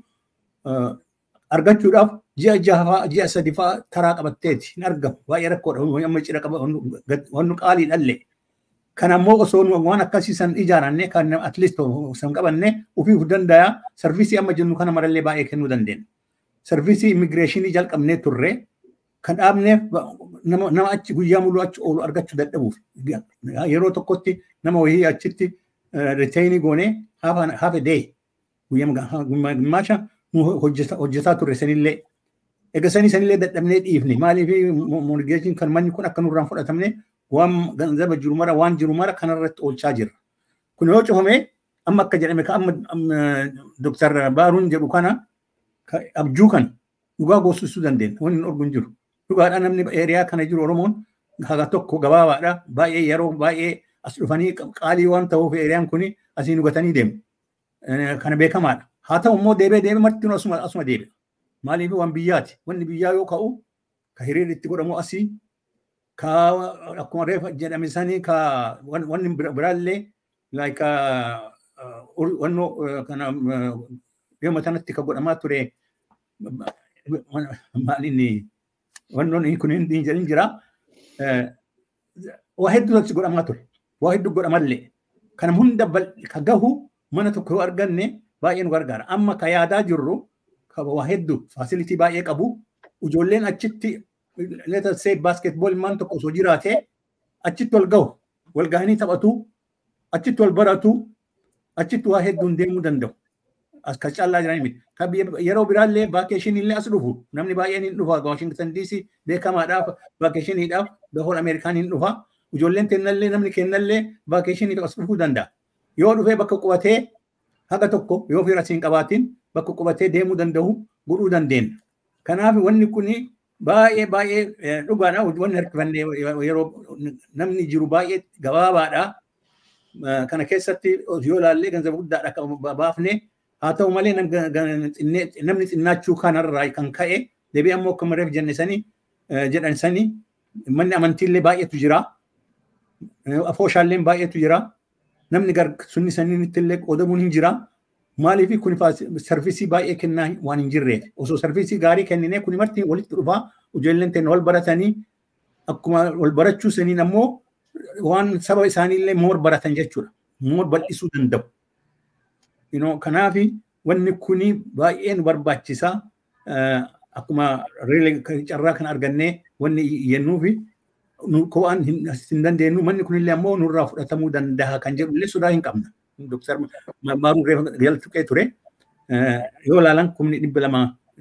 argachuudhaaf ji'a jaha ji'a sadi fa'aa taraa qabatteeti hin argamu. Baay'ee rakkoodha. Amma cidha qaba wannu qaaliidhallee. Kan ammoo osoo waan akkasiisan ijaaranne kan at least san qabanne ofiif danda'a sarviisii amma jennu kana marallee baay'ee kennuu dandeenya. Sarviisii immigireeshinii jalqabnee turre kan dhaabneef nama achi guyyaa muluu achi oolu argachuu dadhabuuf yeroo tokkotti nama wayii achitti riteenii goonee hafe dee guyyaa gimmaasha hojjetaa turre sanillee egaa sanii sanillee dadhabnee dhiifne maaliif morgeejiin kan manni kun akka nurraan fudhatamne waan ganzaba jiru mara waan jiru mara kanarratti oolchaa jirra. Kun yoo cufame amma akka jedhame ka amma Doktar Baaruun jedhu kana abjuu kan dhugaa goosisuu dandeenya wanni hin orgu hin jiru. Dhugaadhaan namni eriyaa kana jiru Oromoon haga tokko gabaabaadha. Baay'ee yeroo baay'ee as dhufanii qaalii waan ta'uuf eriyaan kun asii dhugatanii deemu. Kana beekamaadha. Haa ta'u immoo deebee deebee marti asuma asuma deebi'a. Maaliif waan biyyaati. Wanni biyyaa yoo ka'u ka hiriirri itti godhamu asii ka akkuma reefa jedhame sanii ka wanni biraallee like wanno kana deema tanatti ka godhamaa ture maalinni wannoon kun hin jedhin jira. Waa hedduu achi godhamaa ture. Waa hedduu godhamallee. Kana hunda ka gahu mana tokko yoo arganne baay'ee nu gargaara. Amma ka yaadaa jirru ka waa hedduu faasilitii baay'ee qabu. Ijoolleen achitti let us say basketball man tokko osoo jiraate achitti wal gahu. Wal gahanii taphatu. Achitti wal baratu. Achitti waa hedduun deemuu danda'u. As ka caalaa jiran miti. Yeroo biraallee vaakeeshinii illee as dhufu. Namni baay'een hin dhufa. Washington D C beekamaadhaaf vaakeeshiniidhaaf the Ameerikaan hin dhufa. Ijoolleen kennallee namni kennallee vaakeeshiniif as dhufuu danda'a. Yoo dhufee bakka qubatee haga tokko yoo fira siin qabaatiin bakka qubatee deemuu danda'u godhuu dandeenya. Kanaaf wanni kun baay'ee baay'ee dhugaadha wanni harkifannee yeroo namni jiru baay'ee gabaabaadha. Kana keessatti yoo ilaallee ganzaba guddaadha kan baafne haa ta'u malee namni xinnaachuu kanarraa kan ka'e deebii ammoo akka mareef jenne sanii jedhan sanii manni amantiillee baay'eetu jira. Afooshaallee baay'eetu jira. Namni gar sunni saniitti illee qoodamuun hin jira. Maaliif kun sarvisii baay'ee kennaa waan hin jirreef osoo sarvisii gaarii kennine kun marti walitti dhufaa ijoolleen ta'e wal baratanii akkuma wal barachuu saniin ammoo waan saba isaaniillee moor baratan jechuudha. Moor bal'isuu danda'u. Kanaaf wanni kuni baay'ee nu barbaachisaa akkuma carraa kan argannee wanni yennuufi ko'aan hin dandeenyu manni kunillee ammoo nurraa fudhatamuu danda'a kan jedhullee sodaa hin qabna. Doktor Maaruu Real tuqee ture yoo ilaalan kumni dhibba lama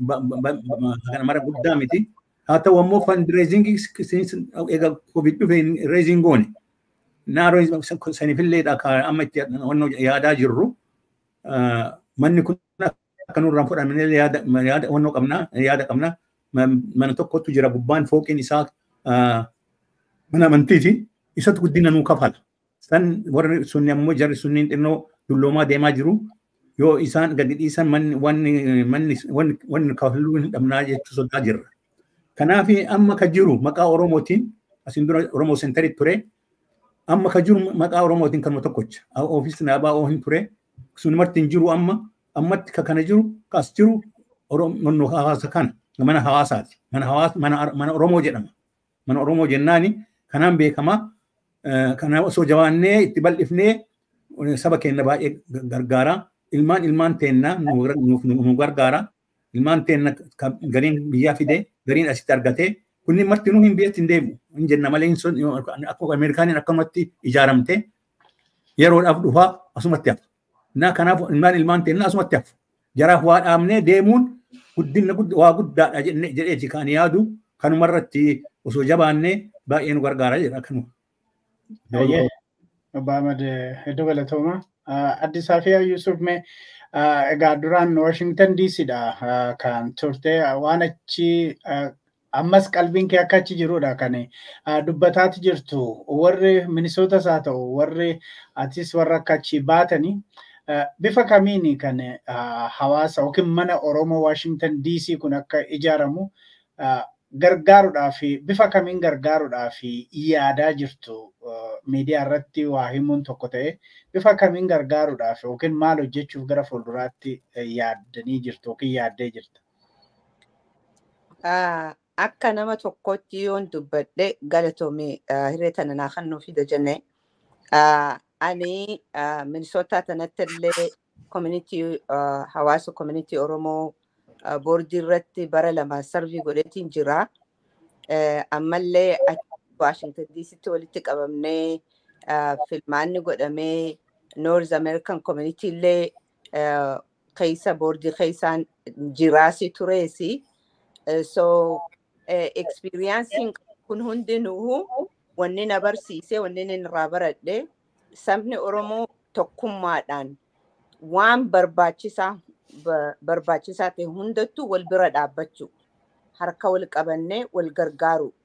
kana mara guddaa miti. Haa ta'u ammoo fundraisingii egaa COVID dhufe raising goone. Naaroo sanifilleedha amma itti yaadaa jirru. Manni kun akka nurraan fudhamne yaada wannoo qabna yaada qabna. Mana tokkotu jira gubbaan fooqiin isaa mana amantiiti. Isatu guddina nuu kafala. San warri sunni ammoo jarri sunniin xinnoo dulloomaa deemaa jiru. Yoo isaan gadi dhiisan manni wanni manni wanni kafaluu hin dhabnaa jechuu sodaa jirra. Kanaaf amma ka jiru maqaa Oromootiin asin dura Oromoo Sentaritti ture. Amma ka jiru maqaa Oromootiin kanuma tokkocha. Ofiisni Abaa hin ture. Sun marti hin jiru amma ammatti ka kana jiru kas jiru Oromoo hawaasa kana mana hawaasaati. Mana hawaasa mana Oromoo jedhama. Mana Oromoo jennaani kanaan beekamaa. Kana osoo jabaannee itti bal'ifnee saba keenya baay'ee gargaara. Ilmaan ilmaan teenna nu gargaara. Ilmaan teenna gariin biyyaa fide gariin asitti argate kunni marti nu hin biyyatti hin deemu. Hin jenna malee akka Ameerikaaniin akkamatti ijaaramte yeroodhaaf dhufaa asumatti hafu. Na kanaaf ilmaan ilmaan teenna asumatti hafu. Jaraaf waa dhaabnee deemuun guddina waa guddaadha jedheeti kan yaadu kanumarratti osoo jabaannee baay'ee nu gargaara jedha kanuma. Baay'ee Obbaamad hedduu galatooma. Addis Afiyaa Yusuf mee egaa duraan Washington D C dha kan turte waan achi ammas qalbiin kee akka achi jirudha kan dubbataati jirtu warri Minisootas haa ta'u warri atis warra akka achi baatanii bifa kamiini kan hawaasa yookiin mana Oromoo Washington D C kun akka ijaaramu gargaaruudhaaf bifa kamiin gargaaruudhaaf yaadaa jirtu miidiyaa irratti waa himuun tokko ta'e bifa kamiin gargaaruudhaaf yookiin maal hojjechuuf gara fuulduraatti yaaddanii jirtu yookiin yaaddee jirta? Akka nama tokkotti yoon dubbadhe galatoomee hiree tana naa kan nuuf fida jennee ani Minisootaa tanatti illee community hawaasa community Oromoo boordii irratti bara lama sarvii godheetiin jira. Ammallee Washington D C tti walitti qabamnee filmaanni godhamee North American community illee keessa boordii keessaan jiraasi tureesi. So experiencing kun hundinuu wanni na barsiise wanni na irraa baradhe sabni Oromoo tokkummaadhaan waan barbaachisaa barbaachisaa ta'e hundattuu wal bira dhaabbachuu harka wal qabannee wal gargaaru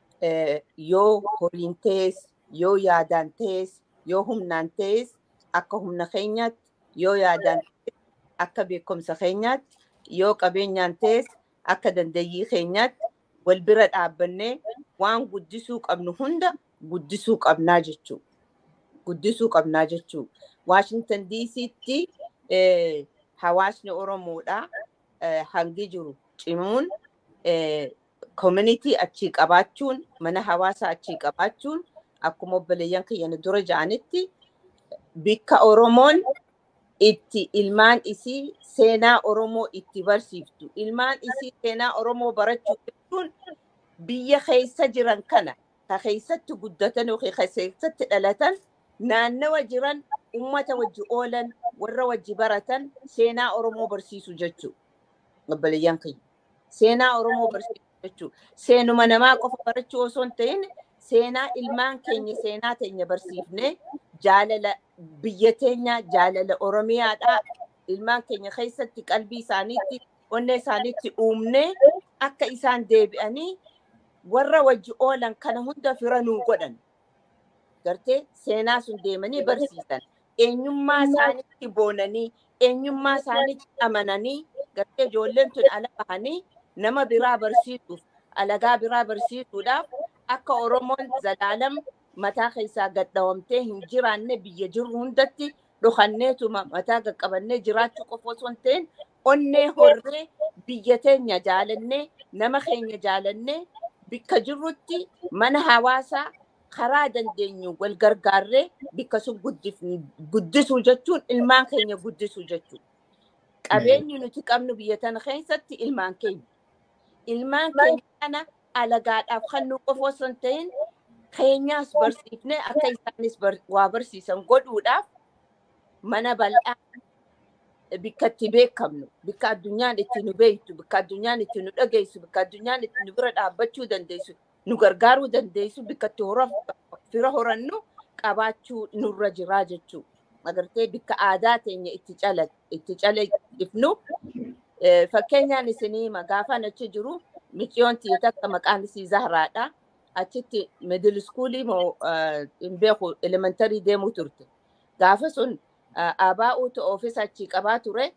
yoo horiin ta'es yoo yaadaan ta'es yoo humnaan ta'es akka humna keenyaatti yoo yaadaan akka beekumsa keenyaatti yoo qabeenyaan ta'es akka dandeeyyii keenyaatti wal bira dhaabbannee waan guddisuu qabnu hunda guddisuu qabnaa jechuu guddisuu qabnaa jechuu Washington D C tti hawaasni Oromoodha hangi jiru cimuun community achi qabaachuun mana hawaasa achi qabaachuun akkuma obboleeyyan kiyyan dura ja'anitti bikka Oromoon itti ilmaan isii seenaa Oromoo itti barsiiftu ilmaan isii seenaa Oromoo barachuu jechuun biyya keessa jiran kana ka keessatti guddatan yookiin keessatti dhalatan naannawa jiran ummata wajji oolan warra wajji baratan seenaa Oromoo barsiisu jechuu obboleeyyan kiyya seenaa Oromoo barsiisu jechuu seenuma namaa qofa barachuu osoo hin ta'in seenaa ilmaan keenya seenaa teenya barsiifne jaalala biyya teenya jaalala Oromiyaadha ilmaan keenya keessatti qalbii isaaniitti onnee isaaniitti uumne akka isaan deebi'anii warra wajji oolan kana hunda fira nuu godhan. Gartee seenaa sun deemanii barsiisan. Eenyummaa isaaniitti boonanii, eenyummaa isaaniitti amananii, gartee ijoolleen tun ala bahanii nama biraa barsiisuuf, alagaa biraa barsiisuudhaaf akka Oromoon zalaalam mataa keessaa gadhaawamtee hin jiraanne biyya jiru hundatti dhufanneetuma mataa qaqqabannee jiraachuu qofa osoo hin ta'in onnee horree biyya teenya jaalannee nama keenya jaalannee bikka jirrutti mana hawaasaa karaa dandeenyu wal gargaarree bikka sun guddisuu jechuun ilmaan keenya guddisuu jechuudha. Qabeenyi nuti qabnu biyya tana keessatti ilmaan keenya. Ilmaan keenya kana alagaadhaaf kan nu qofa osoo hin ta'in keenyaas barsiifnee akka isaanis waa barsiisan godhuudhaaf mana bal'aa bikka itti beekamnu, bikka addunyaan itti nu beektu, bikka addunyaan itti nu dhageessu, bikka addunyaan itti nu bira dhaabbachuu dandeessu, nu gargaaruu dandeessu, bikka itti fira horannu qabaachuu nurra jiraa jechuudha. Agartee bikka aadaa teenya itti cala itti calaqqifnu fakkeenyaan isinii magaafaan achi jiru miqiyoon tiyya takka maqaan isii Zahraadha. Achitti middle schoolii moo hin beeku elementarii deemuu turte. Gaafa sun abaa'uutu oofisa achi qabaa ture.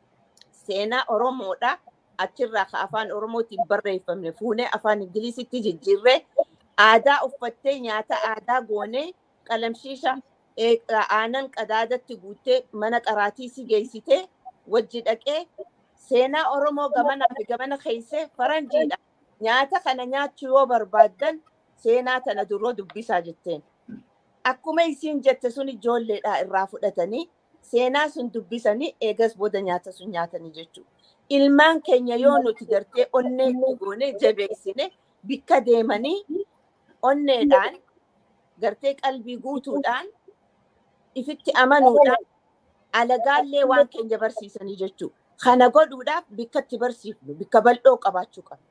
Seenaa Oromoodha. Achirraa ka afaan Oromootiin barreeffamne fuunee afaan Ingiliisitti jijjiirree aadaa uffattee nyaata aadaa goonee qalamshiisha aanan qadaadatti guuttee mana qaraatii si geessitee wajji dhaqee seenaa Oromoo gamanaa fi gamana keessee faranjiidha. Nyaata kana nyaachuu yoo barbaaddan seenaa tana duroo dubbisaa jetteen. Akkuma isiin jette sun ijoolleedhaa irraa fudhatanii seenaa sun dubbisanii eegas booda nyaata sun nyaatanii jechuudha. Ilmaan keenya yoo nuti gartee onnee itti goonee jabeessine bikka deemanii onneedhaan gartee qalbii guutuudhaan ifitti amanuudhaan alagaallee waan keenya barsiisanii jechuudha. Kana godhuudhaaf bikka itti barsiifnu bikka bal'oo qabaachuu qabna.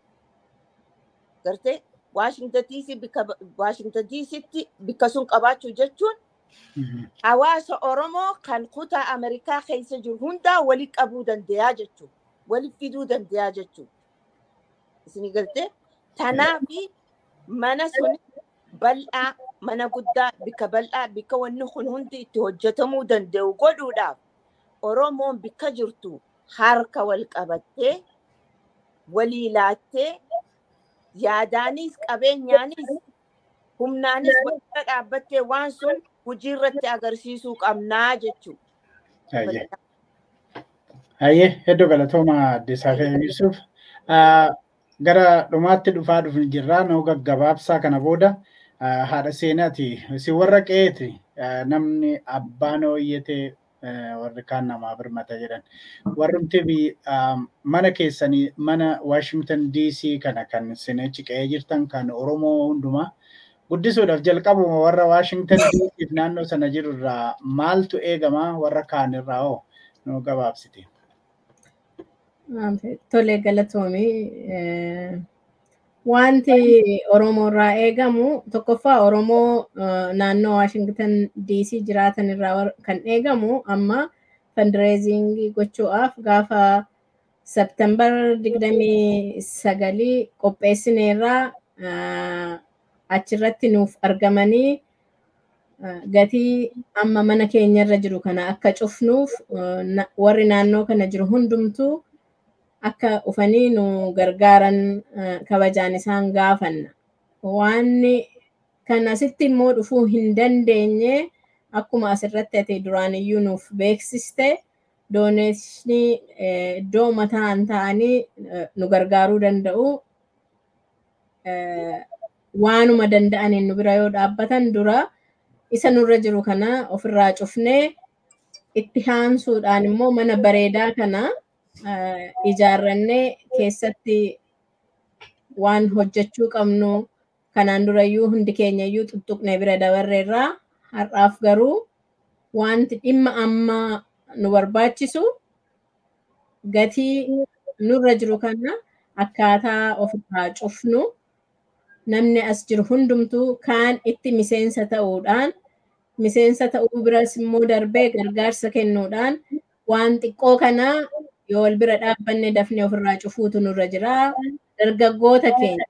Gartee Washington D C bikka Washington D Ctti bikka sun qabaachuu jechuun hawaasa Oromoo kan kutaa Ameerikaa keessa jiru hundaa walitti qabuu danda'a jechuudha. Walitti fiduu danda'a jechuudha. Isin gartee tanaafi mana sun bal'aa mana guddaa bikka bal'aa bikka wanni kun hundi itti hojjetamuu danda'u godhuudhaaf Oromoon bikka jirtu harka wal qabattee walii laattee yaadaanis qabeenyaanis humnaanis walitti dhaabbattee waan sun hojii irratti agarsiisuu qabnaa jechuudha. Hayyee hedduu galatooma Aadde Saafee Yuusuf. Gara dhumaatti dhufaa dhufni jirraa noo gaggabaabsaa kana booda haadha seenaati. Si warra qe'eeti namni abbaan hooyyete warri kaan namaa birmata jedhan. Warrumti mana keessanii mana Washington D C kana kan sinechi qe'ee jirtan kan Oromoo hundumaa guddisuudhaaf jalqabu warra Washington D C naannoo sana jirurraa maaltu eegama warra kaan irraa hoo noo gabaabsite. Tole galatoomii wanti Oromoo irraa eegamu tokkoffaa Oromoo naannoo Washington D C jiraatan irraa kan eegamu amma fundraising gochuudhaaf gaafa September digdamii sagalii qopheessineerraa achirratti nuuf argamanii gatii amma mana keenya irra jiru kana akka cufnuuf warri naannoo kana jiru hundumtuu akka ufanii nu gargaaran kabajaan isaan gaafanna. Waan kan asitti immoo dhufuu hin dandeenye akkuma asirratti ati duraan iyyuu nuuf beeksiste dooneeshinii iddoo mataan ta'anii nu gargaaruu danda'u. Waanuma danda'aniin nu bira yoo dhaabbatan dura isa nurra jiru kana ofirraa cufnee itti haansuudhaan immoo mana bareedaa kana ijaarrannee keessatti waan hojjechuu qabnu kanaan durayyuu hundi keenya iyyuu tuttuqnee bira dabarreerraa har'aaf garuu wanti dhimma amma nu barbaachisu gatii nurra jiru kana akkaataa ofirraa cufnu namni as jiru hundumtuu kaan itti miseensa ta'uudhaan miseensa ta'uu biras immoo darbee gargaarsa kennuudhaan waan xiqqoo kana yoo wal bira dhaabbanne dafnee ofirraa cufuutu nurra jira. dargaggoota keenya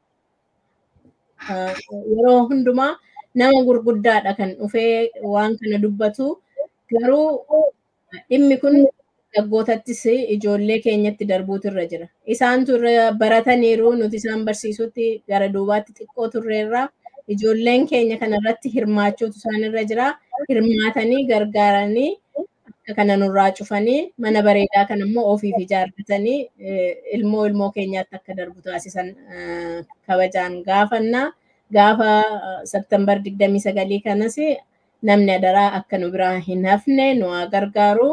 yeroo hundumaa nama gurguddaadha kan dhufee waan kana dubbatu garuu dhimmi kun dargaggootattis ijoollee keenyatti darbuutu irra jira. Isaan turre barataniiru nuti isaan barsiisutti gara duubaatti xiqqoo turreerra ijoolleen keenya kanarratti hirmaachuutu isaan irra jira. Hirmaatanii gargaaranii akka kana nurraa cufanii mana bareedaa kan immoo ofiif ijaarratanii ilmoo ilmoo keenyaatti akka darbu taasisan kabajaan gaafannaa. Gaafa September digdamii sagalii kanas namni adaraa akka nu biraa hin hafne nu gargaaru.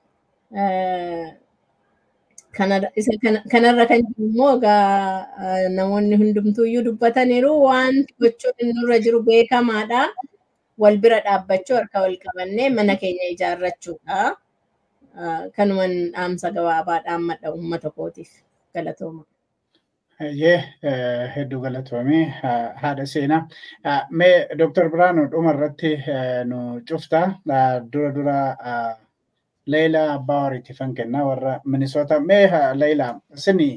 Kanarra kan jiru immoo egaa namoonni hundumtuuyyuu dubbataniiru waan gochuun nurra jiru beekamaadha. Wal bira dhaabbachuu harka wal qabannee mana keenya ijaarrachuudha. Kanuman dhaamsa gabaabaa dhaammadha uummata kootiif galatooma. Ye hedduu galatoomii haadha seenaa. Mee Doctor Biraanuu dhumarratti nu cufta dura dura Leila Baawariitiif kan kennaa warra Minisoota. Mee Leila sini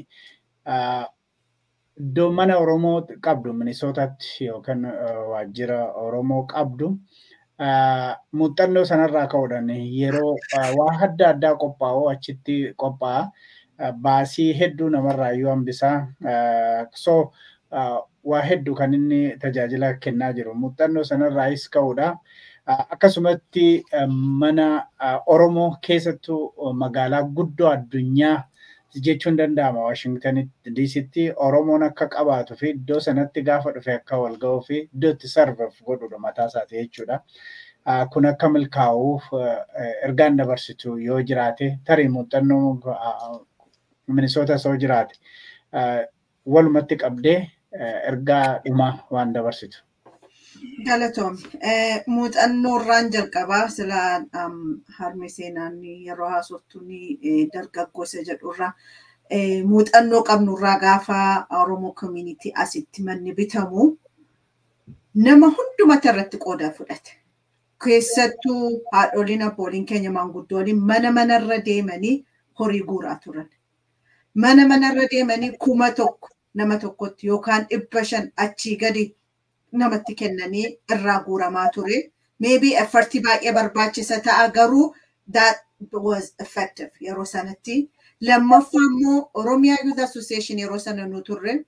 iddoo mana Oromoo qabdu Minisootaatti yookaan waajjira Oromoo qabdu muuxannoo sanarraa ka'uudhaan yeroo waa adda addaa qophaa'u achitti qophaa'a. Baasii hedduu namarraa iyyuu hambisaa. So waa hedduu kan inni tajaajila kennaa jiru. Muuxannoo sanarraayis ka'uudha. Akkasumatti mana Oromoo keessattuu magaalaa guddoo addunyaa jechuun danda'ama. Washington D Ctti Oromoon akka qabaatu fi iddoo sanatti gaafa dhufe akka wal ga'uu fi iddoo itti sarbaaf godhudha mataa isaati jechuudha. Kun akka milkaa'uuf ergaan dabarsitu yoo jiraate tarii muuxannoo Minisoota soo jiraate walumatti qabdee ergaa dhumaa waan dabarsitu. Galatoom muuxannoo irraan jalqabaa sila harmi seenaan yeroo haasoftuun dargaggoota jedhurra muuxannoo qabnurraa gaafa Oromoo community asitti manni bitamu nama hundumata irratti qooda fudhate. Keessattuu haadholiin abbooliin keenya maanguddooliin mana manarra deemanii horii guuraa turan. Mana manarra deemanii kuma tokko nama tokkotti yookaan dhibba shan achii gadi namatti kennanii irraa guuramaa ture. Maybe effortii baay'ee barbaachisa ta'a garuu that was effective yeroo sanatti. Lammaffaa immoo Oromiyaa Youth Association yeroo sana nu turre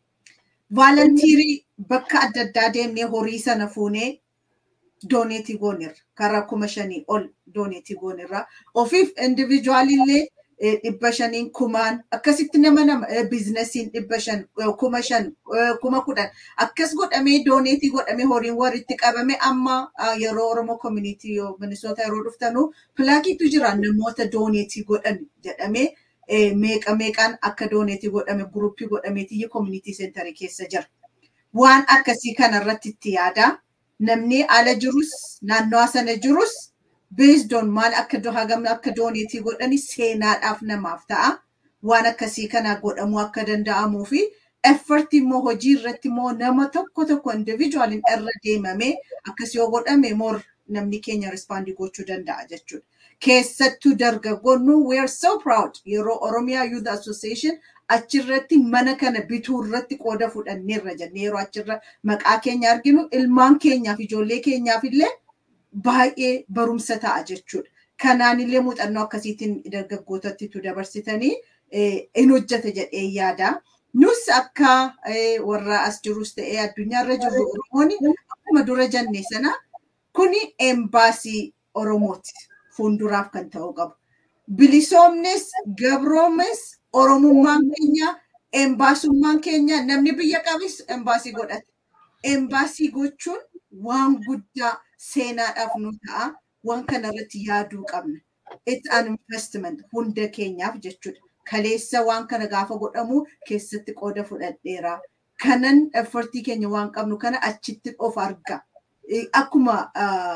volunteerii bakka adda addaa deemnee horii sana fuunee dooneetii goonirra karaa kuma shanii ol dooneetii goonirra ofiif individuaalillee dhibba shaniin kumaan akkasitti nama nama biizinesiin dhibba shan kuma shan kuma kudhan akkas godhamee dooneetii godhamee horiin waritti qabame amma yeroo Oromoo community yoo Minisoota yeroo dhuftanu pilaakiitu jira namoota dooneetii godhan jedhamee meeqa meeqaan akka dooneetii godhame guruppii godhameetii community center keessa jira. Waan akkasii kanarratti itti yaada namni ala jirus naannoo sana jirus based on maal akka hagam akka dooneetii godhani seenaadhaaf namaaf ta'a. Waan akkasii kana godhamuu akka danda'amuu fi effort immoo hojii irratti immoo nama tokko tokko individualin irra deemame akkas yoo godhame more namni keenya respond gochuu danda'a jechuudha. Keessattuu dargaggoonni we are so proud yeroo Oromiyaa Youth Association achirratti mana kana bituu irratti qooda fudhanneerra jennee yeroo achirra maqaa keenya arginu ilmaan keenyaaf ijoollee keenyaaf illee baay'ee barumsa ta'a jechuudha. Kanaan illee muuxannoo akkasiitiin dargaggootatti tu dabarsitanii in hojjeta jedhee yaada. Nus akka warra as jirus ta'ee addunyaarra jirru Oromoon akkuma dura jenne sana kuni embaasii Oromooti fuulduraaf kan ta'uu qabu. Bilisoomnes gabroomes Oromummaan keenya embaasummaan keenya namni biyya qabis embaasii godhate. Embaasii gochuun waan guddaa seenaadhaaf nu ta'a. Waan kanarratti yaaduu qabna. It's an investment hunda keenyaaf jechuudha. Kaleessa waan kana gaafa godhamu keessatti qooda fudhadheera. Kanan effortii keenya waan qabnu kana achitti of arga. Akkuma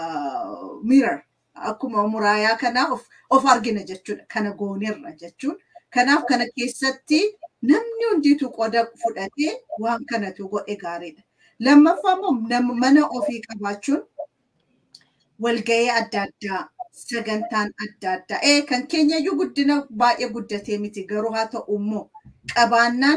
mirror akkuma muraayaa kana of of argina jechuudha. Kana goonerra jechuun. Kanaaf kana keessatti namni hundiitu qooda fudhatee waan kanatu godhe gaariidha. Lammaffaa immoo mana ofii qabaachuun walga'ii adda addaa sagantaan adda addaa ee kan keenya iyyuu guddina baay'ee guddatee miti garuu haa ta'u immoo qabaannaan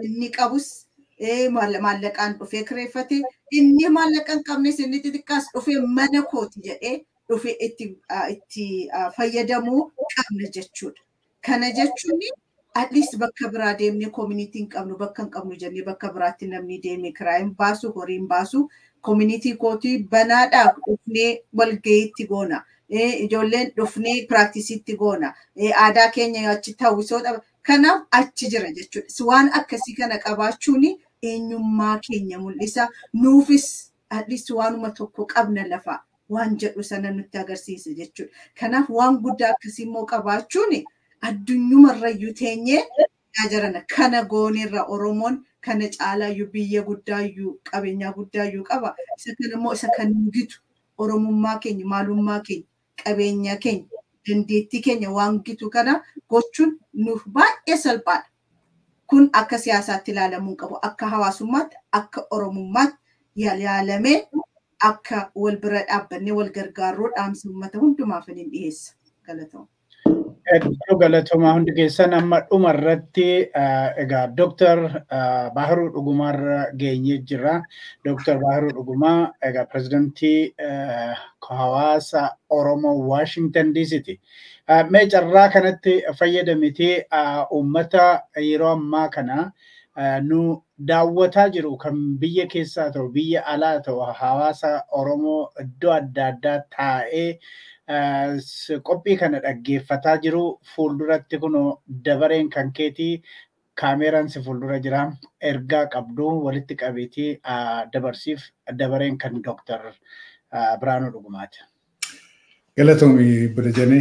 inni qabus maallaqaan dhufee kireeffate inni maallaqaan qabnes inni xixiqqaas dhufee mana kooti jedhee dhufee itti itti fayyadamuu qabna jechuudha. Kana jechuun at least bakka biraa deemnee community qabnu bakka hin qabnu jennee bakka biraatti namni deemee kiraayim baasu horiin baasu community kooti banaadhaa dhufnee walgayiitti goona. Ijoolleen dhufnee piraaktiisiitti goona. Aadaa keenya achi ta'uusoodha. Kanaaf achi jira jechuudha. Waan akkasii kana qabaachuun eenyummaa keenya mul'isa. Nuufis at least waanuma tokko qabna lafa waan jedhu sana nutti agarsiisa jechuudha. Kanaaf waan guddaa akkasii immoo qabaachuun addunyumarrayyuu teenyee jirana. Kana gooneerra Oromoon kana caalaayyuu biyya guddaayyuu qabeenyaa guddaayyuu qaba. Isa kana immoo isa kan gitu Oromummaa keenya maalummaa keenya qabeenya keenya dandeettii keenya waan gitu kana gochuun nuuf baay'ee salphaadha. Kun akka siyaasaatti ilaalamuu qabu, akka hawaasummaatti, akka Oromummaatti ilaalamee akka wal bira dhaabbannee wal gargaaruu dhaamsa uummata hundumaaf hin dhiyeessa. Galatooma. Iddoo galatooma hundi keessan amma dhuma irratti egaa Dooktar Baharuu Dhugumaarra geenyee jira. Dooktar Baharuu Dhugumaa egaa pirezidantii hawaasa Oromoo Washington D C ti. Mee carraa kanatti fayyadamitee uummata yeroo ammaa kana nu daawwataa jiru kan biyya keessaa ta'u biyya alaa ta'u hawaasa Oromoo iddoo adda addaa taa'ee qophii kana dhaggeeffataa jiru fuulduratti kun dabareen kan keetii kaameeraan si fuuldura jira ergaa qabdu walitti qabeetii dabarsiif dabareen kan Dooktar Biraanuu Dhugumaati. Galatoomi Birajane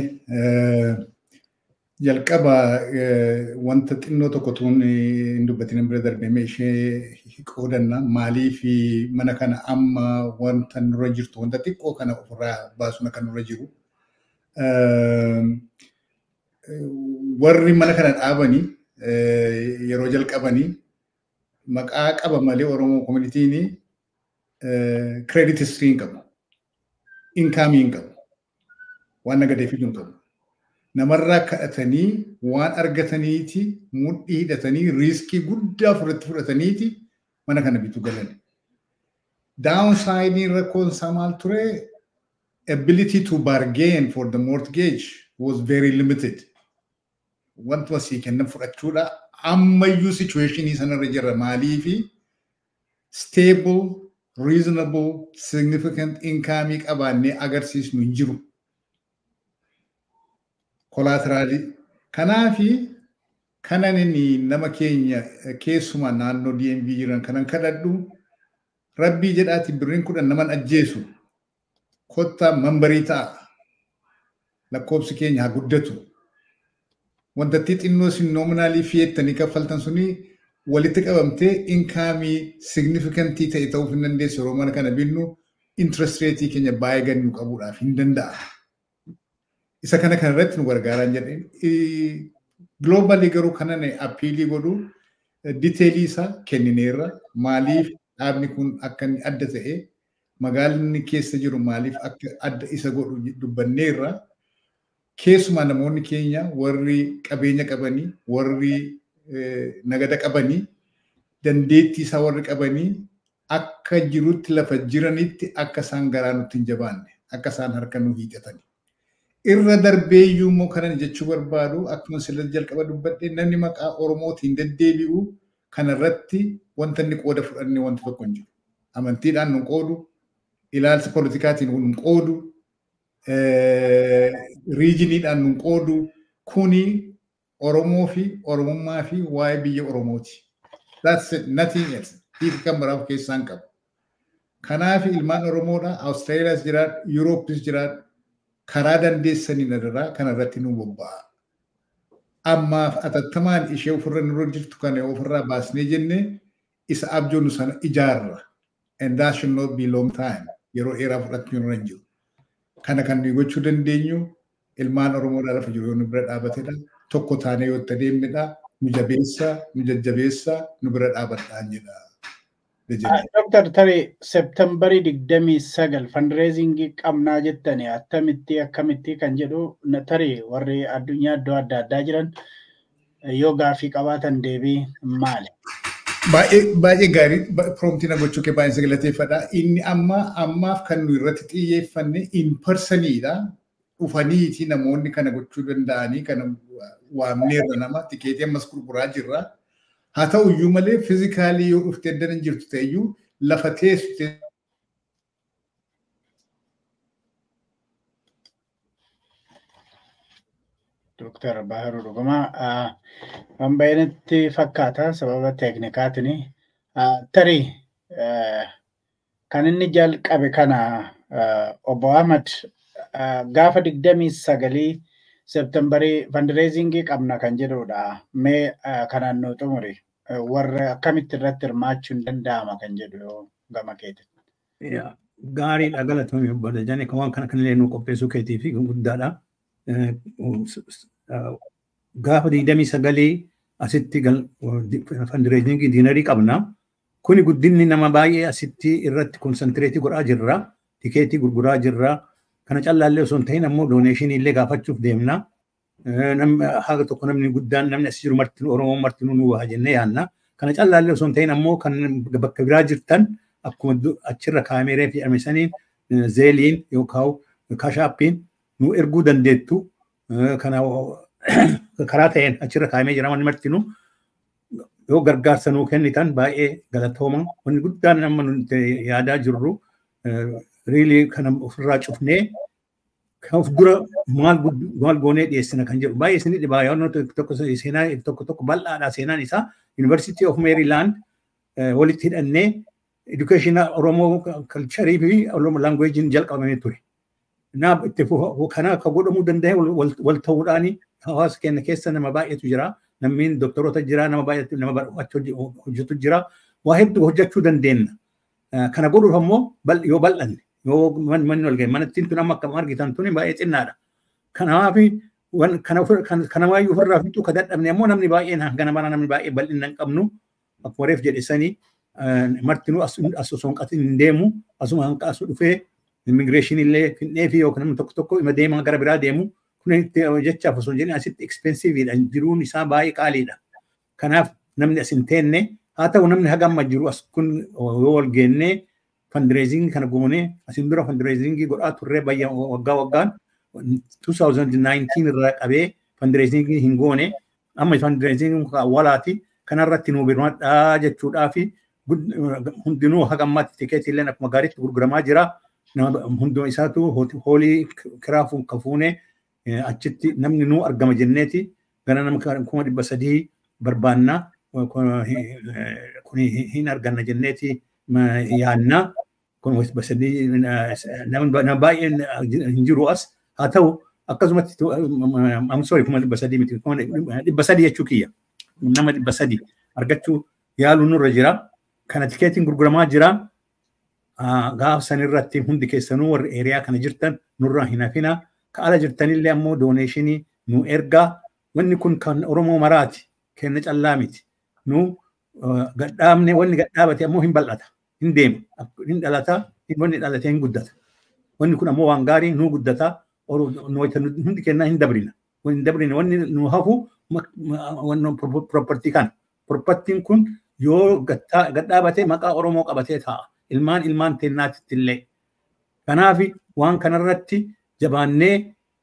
jalqaba wanta xinnoo tokko tuun hin dubbatin bira darbee ishee qoodanna maalii fi mana kana amma wanta nurra jirtu wanta xiqqoo kana ofirraa baasuun kan nurra jiru. Warri mana kana dhaabanii yeroo jalqabanii maqaa qaba malee Oromoo koominitiin credit history hin qabu. Income hin qabu. Waan nagadee fiduu hin qabu. Namarraa kadhatanii waan argataniiti mudhii hidhatanii riiskii guddaa fudhatti fudhataniiti mana kana bituu galan. Downside rakkoon isaa maal ture? Ability to bargain for the mortgage was very limited. Wanti wasii kennan fudhachuudha ammayyuu situationii sanarra jirra maalii fi stable, reasonable, significant income qabaannee agarsiisnu hin jiru. Collaterali. Kanaafi kanan inni nama keenya keessuma naannoo D M V jiran kanan kadhadhu rabbii jedhaati birriin kudhan naman ajjeesu kotta mambarii ta'a lakkoobsi keenya haa guddatu wanta xixinnoo sin nominaalii fiyettanii kaffaltan suni walitti qabamtee inkaamii signifikantii ta'e ta'uuf hin dandeessu yeroo mana kana binnu interest rate keenya baay'ee gannu qabuudhaaf hin danda'a. Isa kana kana irratti nu gargaaraan jedheen globally garuu kanan appiilii godhu diteelii isaa kennineerra maaliif dhaabni kun akka inni adda ta'e magaalli keessa jiru maaliif akka adda isa godhu dubbanneerra keessumaa namoonni keenya warri qabeenya qabanii warri nagada qabanii dandeettii isaa warri qabanii akka jirutti lafa jiranitti akka isaan garaa nutti hin jabaanne akka isaan harka nu hiixatanii. Irra darbeeyyuu immoo kanan jechuu barbaadu akkuma sila jalqaba dubbadhe namni maqaa Oromootiin deddeebi'u kanarratti wanta inni qooda fudhanne wanta tokko hin jiru. Amantiidhaan nu qoodu, ilaalcha politikaatiin nu qoodu, riijiniidhaan nu qoodu kuni Oromoo fi Oromummaa fi waa'ee biyya Oromooti. That's it, nothing else. Hiika kan biraaf keessaan qabu. Kanaaf ilmaan Oromoodha, Awustiraaliyaas jiraat, Yurooppis jiraat, karaa dandeessanii nadarraa kanarratti nu bobba'a. Ammaaf atattamaan ishee ofirra nurra jirtu kana ofirraa baasnee jenne isa abjoonu sana ijaarra. And that should not be long time. Yeroo dheeraa fudhachuu nurra hin jiru. Kana kan nuyi gochuu dandeenyu ilmaan Oromoodhaa lafa jiru yoo nu bira dhaabatedha. Tokko taanee yoo itti adeemnedha. Nu jabeessa, nu jajjabeessa, nu bira dhaabadhaan jedha. Dooktar Tarii Seeptembarii digdamii sagal fundraisingii qabnaa jettanii attamitti akkamitti kan jedhu tarii warri addunyaa iddoo adda addaa jiran yoo gaafii qabaatan deebii maali? baay'ee gaarii promptiin gochuu kee baay'ee galateeffadha. Inni amma ammaaf kan nu irratti xiyyeeffanne in personiidha. Dhufaniiti namoonni kana gochuu danda'anii kana waamneerra nama tikeetii ammas gurguraa jirra. Haa ta'u iyyuu malee fiizikaalii yoo dhuftee adda hin jirtu ta'eyyuu lafa teessute Doktor Baharuu dhugumaa waan baay'inatti fakkaata sababa teeknikaatiin tarii kan inni jalqabe kana obbo Ahmad gaafa digdamii sagalii Seeptembarii fundraisingii qabna kan jedhudha. Mee kanaan nu xumuri warra akkamitti irratti hirmaachuun danda'ama kan jedhu gama keetiin. Gaariidha galatoomii obbo Dajane kan waan kana kanillee nu qopheessuu keetii fi guddaadha. Gaafa digdamii sagalii asitti fundraisingii diinarii qabna. Kuni guddinni nama baay'ee asitti irratti konsantireetii godhaa jirra. Tikeetii gurguraa jirra. Kana callaallee osoo hin ta'in ammoo dooneeshinii illee gaafachuuf deemna. Haga tokko namni guddaan namni as jiru martinuu Oromoo martinuu nu waa jennee yaadna. Kana callaallee osoo hin ta'in ammoo kan bakka biraa jirtan akkuma achirra kaameree fi amesaniin zeeliin yookaan kashaappiin nu erguu dandeettu. Kana karaa ta'een achirra kaamee jira wanni martinuu yoo gargaarsa nuu kennitan baay'ee galatooma. Wanni guddaan amma nuti yaadaa jirru riilii kana ofirraa cufnee kan of dura maal goonee dhiyeessina kan jedhu baay'ee isinii dhibaa yoo tokko seenaa tokko tokko bal'aadha seenaan isaa University of Maryland walitti hidhannee educational Oromoo culture fi Oromoo language jalqabamee ture. Naaf itti kana akka godhamuu danda'e wal ta'uudhaani hawaasa keenya keessa nama baay'eetu jira. Namni doktoroota jira nama baay'eetu nama hojjetu jira. Waa hedduu hojjechuu dandeenya. Kana godhuuf ammoo yoo bal'anne yoo manni wal ga'e manattiin tun amma akkam argitan tuni baay'ee xinnaadha. Kanaaf kana waayyuu ofirraa fixuu ka dadhabne ammoo namni baay'een hangana mana namni baay'ee bal'inna hin qabnu akkuma reef jedhe sanii martinuu as osoo hin qatin hin deemu asuma hanqaasu dhufee immigreeshinii illee finnee fi yookaan namni tokko tokko ima deemaa gara biraa deemu kun itti jechaaf osoo hin jedhin asitti expensiiviidha jiruun isaa baay'ee qaaliidha. Kanaaf namni as hin teenne haa ta'u namni hagamma jiru as kun yoo wal geennee fundraising kana goonee asin dura fundraising godhaa turre bayya waggaa waggaan two thousand nineteen irraa qabee fundraising hin goone amma fundraising walaati kanarratti nu birmadhaa jechuudhaa fi hundinuu hagammatti tikeetii illee akkuma gaariitti gurguramaa jira. Hunduma isaatu hoolii kiraafuun kafuune achitti namni nuu argama jenneeti gara nama kuma dhibba sadii barbaanna kun hin arganna jenneeti yaanna kun dhibba sadii nama baay'een hin jiru as haa ta'u akkasumatti I'm sorry kuma dhibba sadii miti dhibba sadii jechuu kiyya nama dhibba sadii argachuu yaaluun nurra jira kana tikeetiin gurguramaa jira. Gaaf sanirratti hundi keessanuu warri eeriyaa kana jirtan nurraa hin hafina. Ka ala jirtanillee ammoo dooneeshinii nu ergaa. Wanni kun kan Oromoo maraati. Kenna callaa miti. Nu gadhaabne wanni gadhaabate ammoo hin bal'ata. Hin deema. Hin dhalata. Wanni dhalate hin guddata. Wanni kun ammoo waan gaarii nu guddata. Hundi kennaa hin dabrina. Hin dabrina wanni nu hafu propertii kana. Propertiin kun yoo gadhaabate maqaa Oromoo qabatee taa'a. Ilmaan ilmaan teennaatitti illee. Kanaaf waan kanarratti jabaannee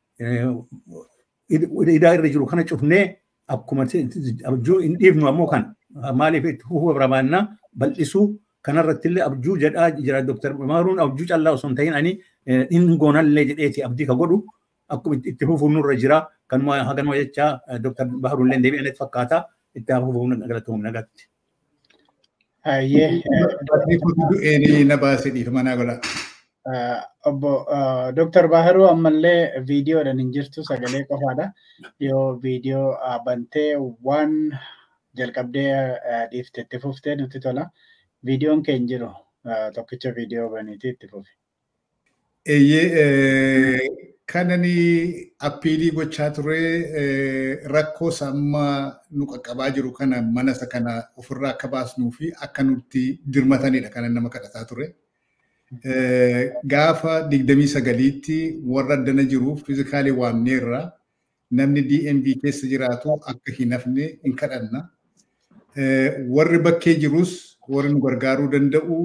idaa irra jiru kana cufnee akkuma abjuu hin dhiifnu ammoo kan maaliif itti fufuu barbaannaa bal'isuu kanarratti illee abjuu jedhaa jira Dooktar Baharuun abjuu callaa osoo hin ta'in ani hin goonallee jedheeti abdii ka godhu akkuma itti fufuu nurra jira kanuma haganuma jechaa Dooktar Baharuun illee deebi'aneet fakkaata itti fufuu galatoom nagatti. Ayyee. Du'eenii na baasee dhiifama naa godha. Obbo Dooktar Baharuu ammallee viidiyoodhaan hin jirtu sagalee qofaadha. Yoo viidiyoo bantee waan jalqabdee dhiiftee itti fuftee nutti tola. Viidiyoon keenya jiru tokkicha viidiyoo baniitii itti fufi. Eeyyee kanani appiilii gochaa ture rakkoo amma nu qaqqabaa jiru kana mana isa kana ofirraa akka baasnuu fi akka nutti dirmatanidha kanan nama kadhataa ture. Gaafa digdamii sagaliitti warra addana jiruuf fiizikaalee waamneerra namni D M V keessa jiraatu akka hin hafne hin kadhanna. warri bakkee jirus warri nu gargaaruu danda'u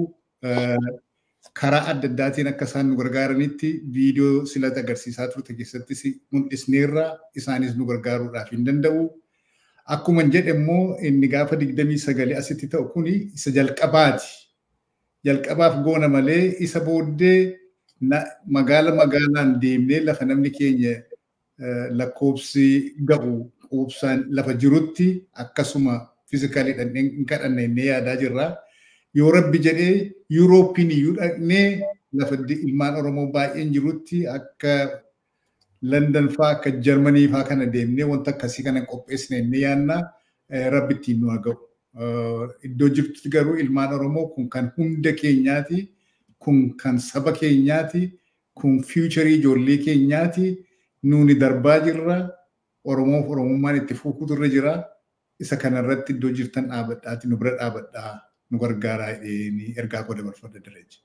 karaa adda addaatiin akka isaan nu gargaaranitti viidiyoo silata agarsiisaa turte keessatti mul'isneerra isaanis nu gargaaruudhaaf hin danda'u. Akkuma jedhe immoo inni gaafa digdamii sagal asitti ta'u kuni isa jalqabaati. Jalqabaaf goona malee isa booddee magaala magaalaan deemnee lafa namni keenya lakkoobsi ga'u quubsaan lafa jirutti akkasuma fiizikaalii hin kadhanne inni yaadaa jirra. Yoo rabbi jedhee Yuurooppin iyyuu dhaqnee lafa ilmaan Oromoo baay'een jirutti akka London faa akka Jarmanii faa kana deemnee wanta akkasii kana qopheessine inni yaanna rabbi ittiin nu haa ga'u. Iddoo jirtutti garuu ilmaan Oromoo kun kan hunda keenyaati, kun kan saba keenyaati, kun fiicharii ijoollee keenyaati. Nuuni darbaa jirra, Oromoof Oromummaan itti fuukuutu irra jira. Isa kanarratti iddoo jirtan dhaabadhaati nu bira dhaabadhaa nu gargaaraa ni ergaa godhe barfadda direechi.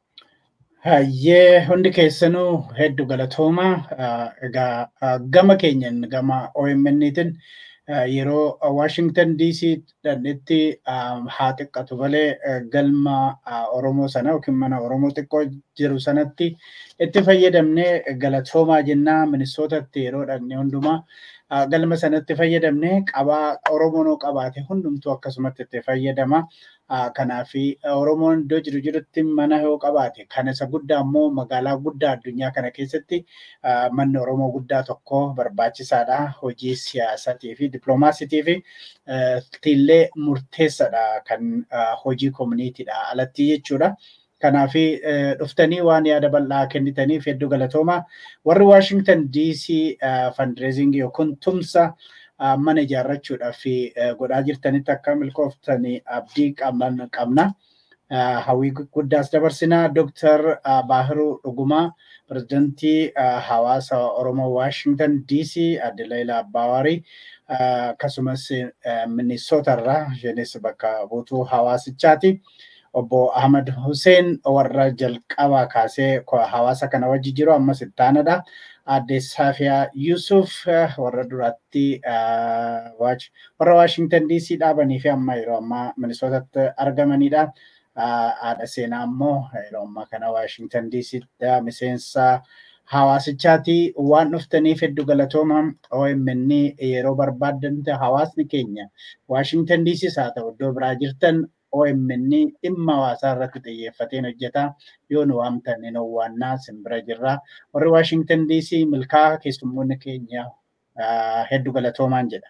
Hayyee hundi keessanuu hedduu galatooma. Egaa gama keenyan gama O M N-tiin yeroo Washington D C dhaqnetti haa xiqqatu malee galma Oromoo sana yookiin mana Oromoo xiqqoo jiru sanatti itti fayyadamnee galatoomaa jennaa Minnesotaatti yeroo dhaqne hundumaa galma sanatti fayyadamnee qabaa Oromoon qabaate hundumtuu akkasumatti itti fayyadama. Kanaaf Oromoon iddoo jiru jirutti mana yoo qabaate kan isa guddaa immoo magaalaa guddaa addunyaa kana keessatti manni Oromoo guddaa tokko barbaachisaadha. Hojii siyaasatii fi dippiloomaasiitii fi illee murteessaadha kan hojii koominiitiidha alatti jechuudha. Kanaaf dhuftanii waan yaada bal'aa kennitaniif hedduu galatooma. Warri Washington D C fundraising yookiin tumsa mana ijaarrachuudhaaf godhaa jirtanitti akka milkooftanii abdii qabna. Hawwii guddaas dabarsinaa. Doctor Baahiruu Dhugumaa, Pirezidantii Hawaasa Oromoo Washington D C, Adde Leelaa Abbaawarii, akkasumas Minnesota irraa isheenis bakka buutuu hawaasichaati. Obbo Ahmad Hussein warra jalqabaa kaasee hawaasa kana wajji jiru ammas itti aanadha. Adde Safiyaa Yusuf warra duratti warra Washington D C dhaabanii fi amma yeroo ammaa Minnesotatti argamanidha. Haadha seenaa ammoo yeroo ammaa kana Washington D C miseensa hawaasichaati. Waan dhuftaniif hedduu galatooma. O M N yeroo barbaaddan hawaasni keenya Washington D C haa ta'u iddoo biraa jirtan O M N dhimma hawaasaa irratti xiyyeeffateen hojjeta. Yoo nu waamtan nu waannaa simbira jirra. Warri Washington D C milkaa keessummoonni keenya hedduu galatoomaan jedha.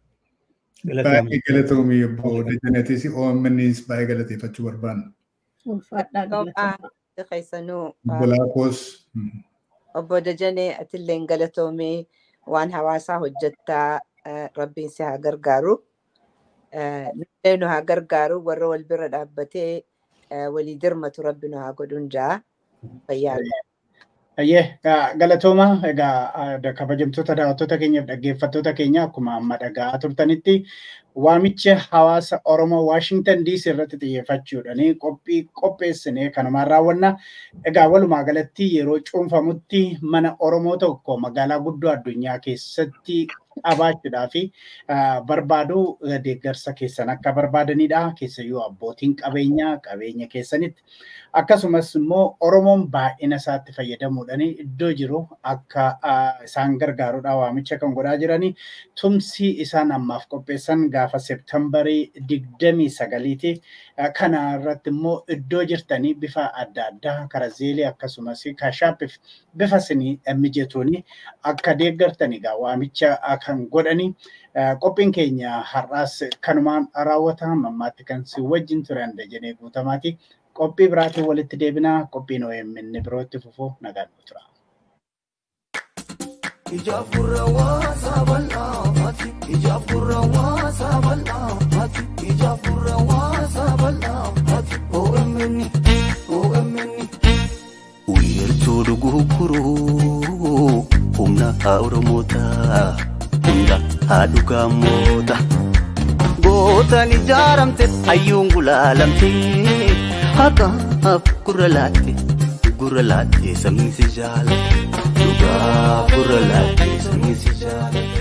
Baay'ee galatoomii obbo Dajaneetis O M Nis baay'ee galateeffachuu barbaanna. Bolaakos. Obbo Dajanee atillee galatoomii waan hawaasaa hojjettaa rabbiin si haa gargaaru. Nullee nu haa gargaaru warra wal bira dhaabbatee walii dirmatu rabbi nu haa godhuun jaa fayyaa. Ayyee galatooma. Egaa kabajamtoota daawwattoota keenyaaf dhaggeeffattoota keenya akkuma amma dhagaa turtanitti waamicha hawaasa Oromoo Washington D C irratti xiyyeeffachuudhaan qophii qopheessinee kanumaan raawwanna. Egaa walumaa galatti yeroo cuunfamutti mana Oromoo tokko magaalaa guddoo addunyaa keessatti qabaachuudhaa fi barbaaduu deeggarsa keessan akka barbaadanidha. Keessayyuu abbootiin qabeenyaa qabeenya keessanitti akkasumas immoo Oromoon baay'ina isaatti fayyadamuudhaan iddoo jiru akka isaan gargaaruudha waamicha kan godhaa jiranii. Tumsi isaan ammaaf qopheessan gaafa Seeptembarii digdamii sagaliiti. Kana irratti immoo iddoo jirtanii bifa adda addaa karaa zeelii akkasumas kaashaappiif bifa isinii mijatuuni akka deeggartanii waamicha kan godhani. Qophiin keenya har'aas kanumaan raawwata. Mammaatti kan si wajjin ture anda jedhee guutamaati. Qophii biraatiin walitti deebinaa. Qophiin O M N birootti fufuu nagaan tura. Ijaaf gurra waasaa bal'aati. Ijaaf gurra waasaa bal'aati. Ijaaf gurra waasaa bal'aati. O M N O M N wiirtuu dhuguguruu humna haa Oromoota hunda haa dhugaamoota. Gootaan ijaaramte hayyuun gulaalamte haqaaf gurra laatte gurra laatte sabni si jaalate dhugaa gurra laatte sabni si jaalate.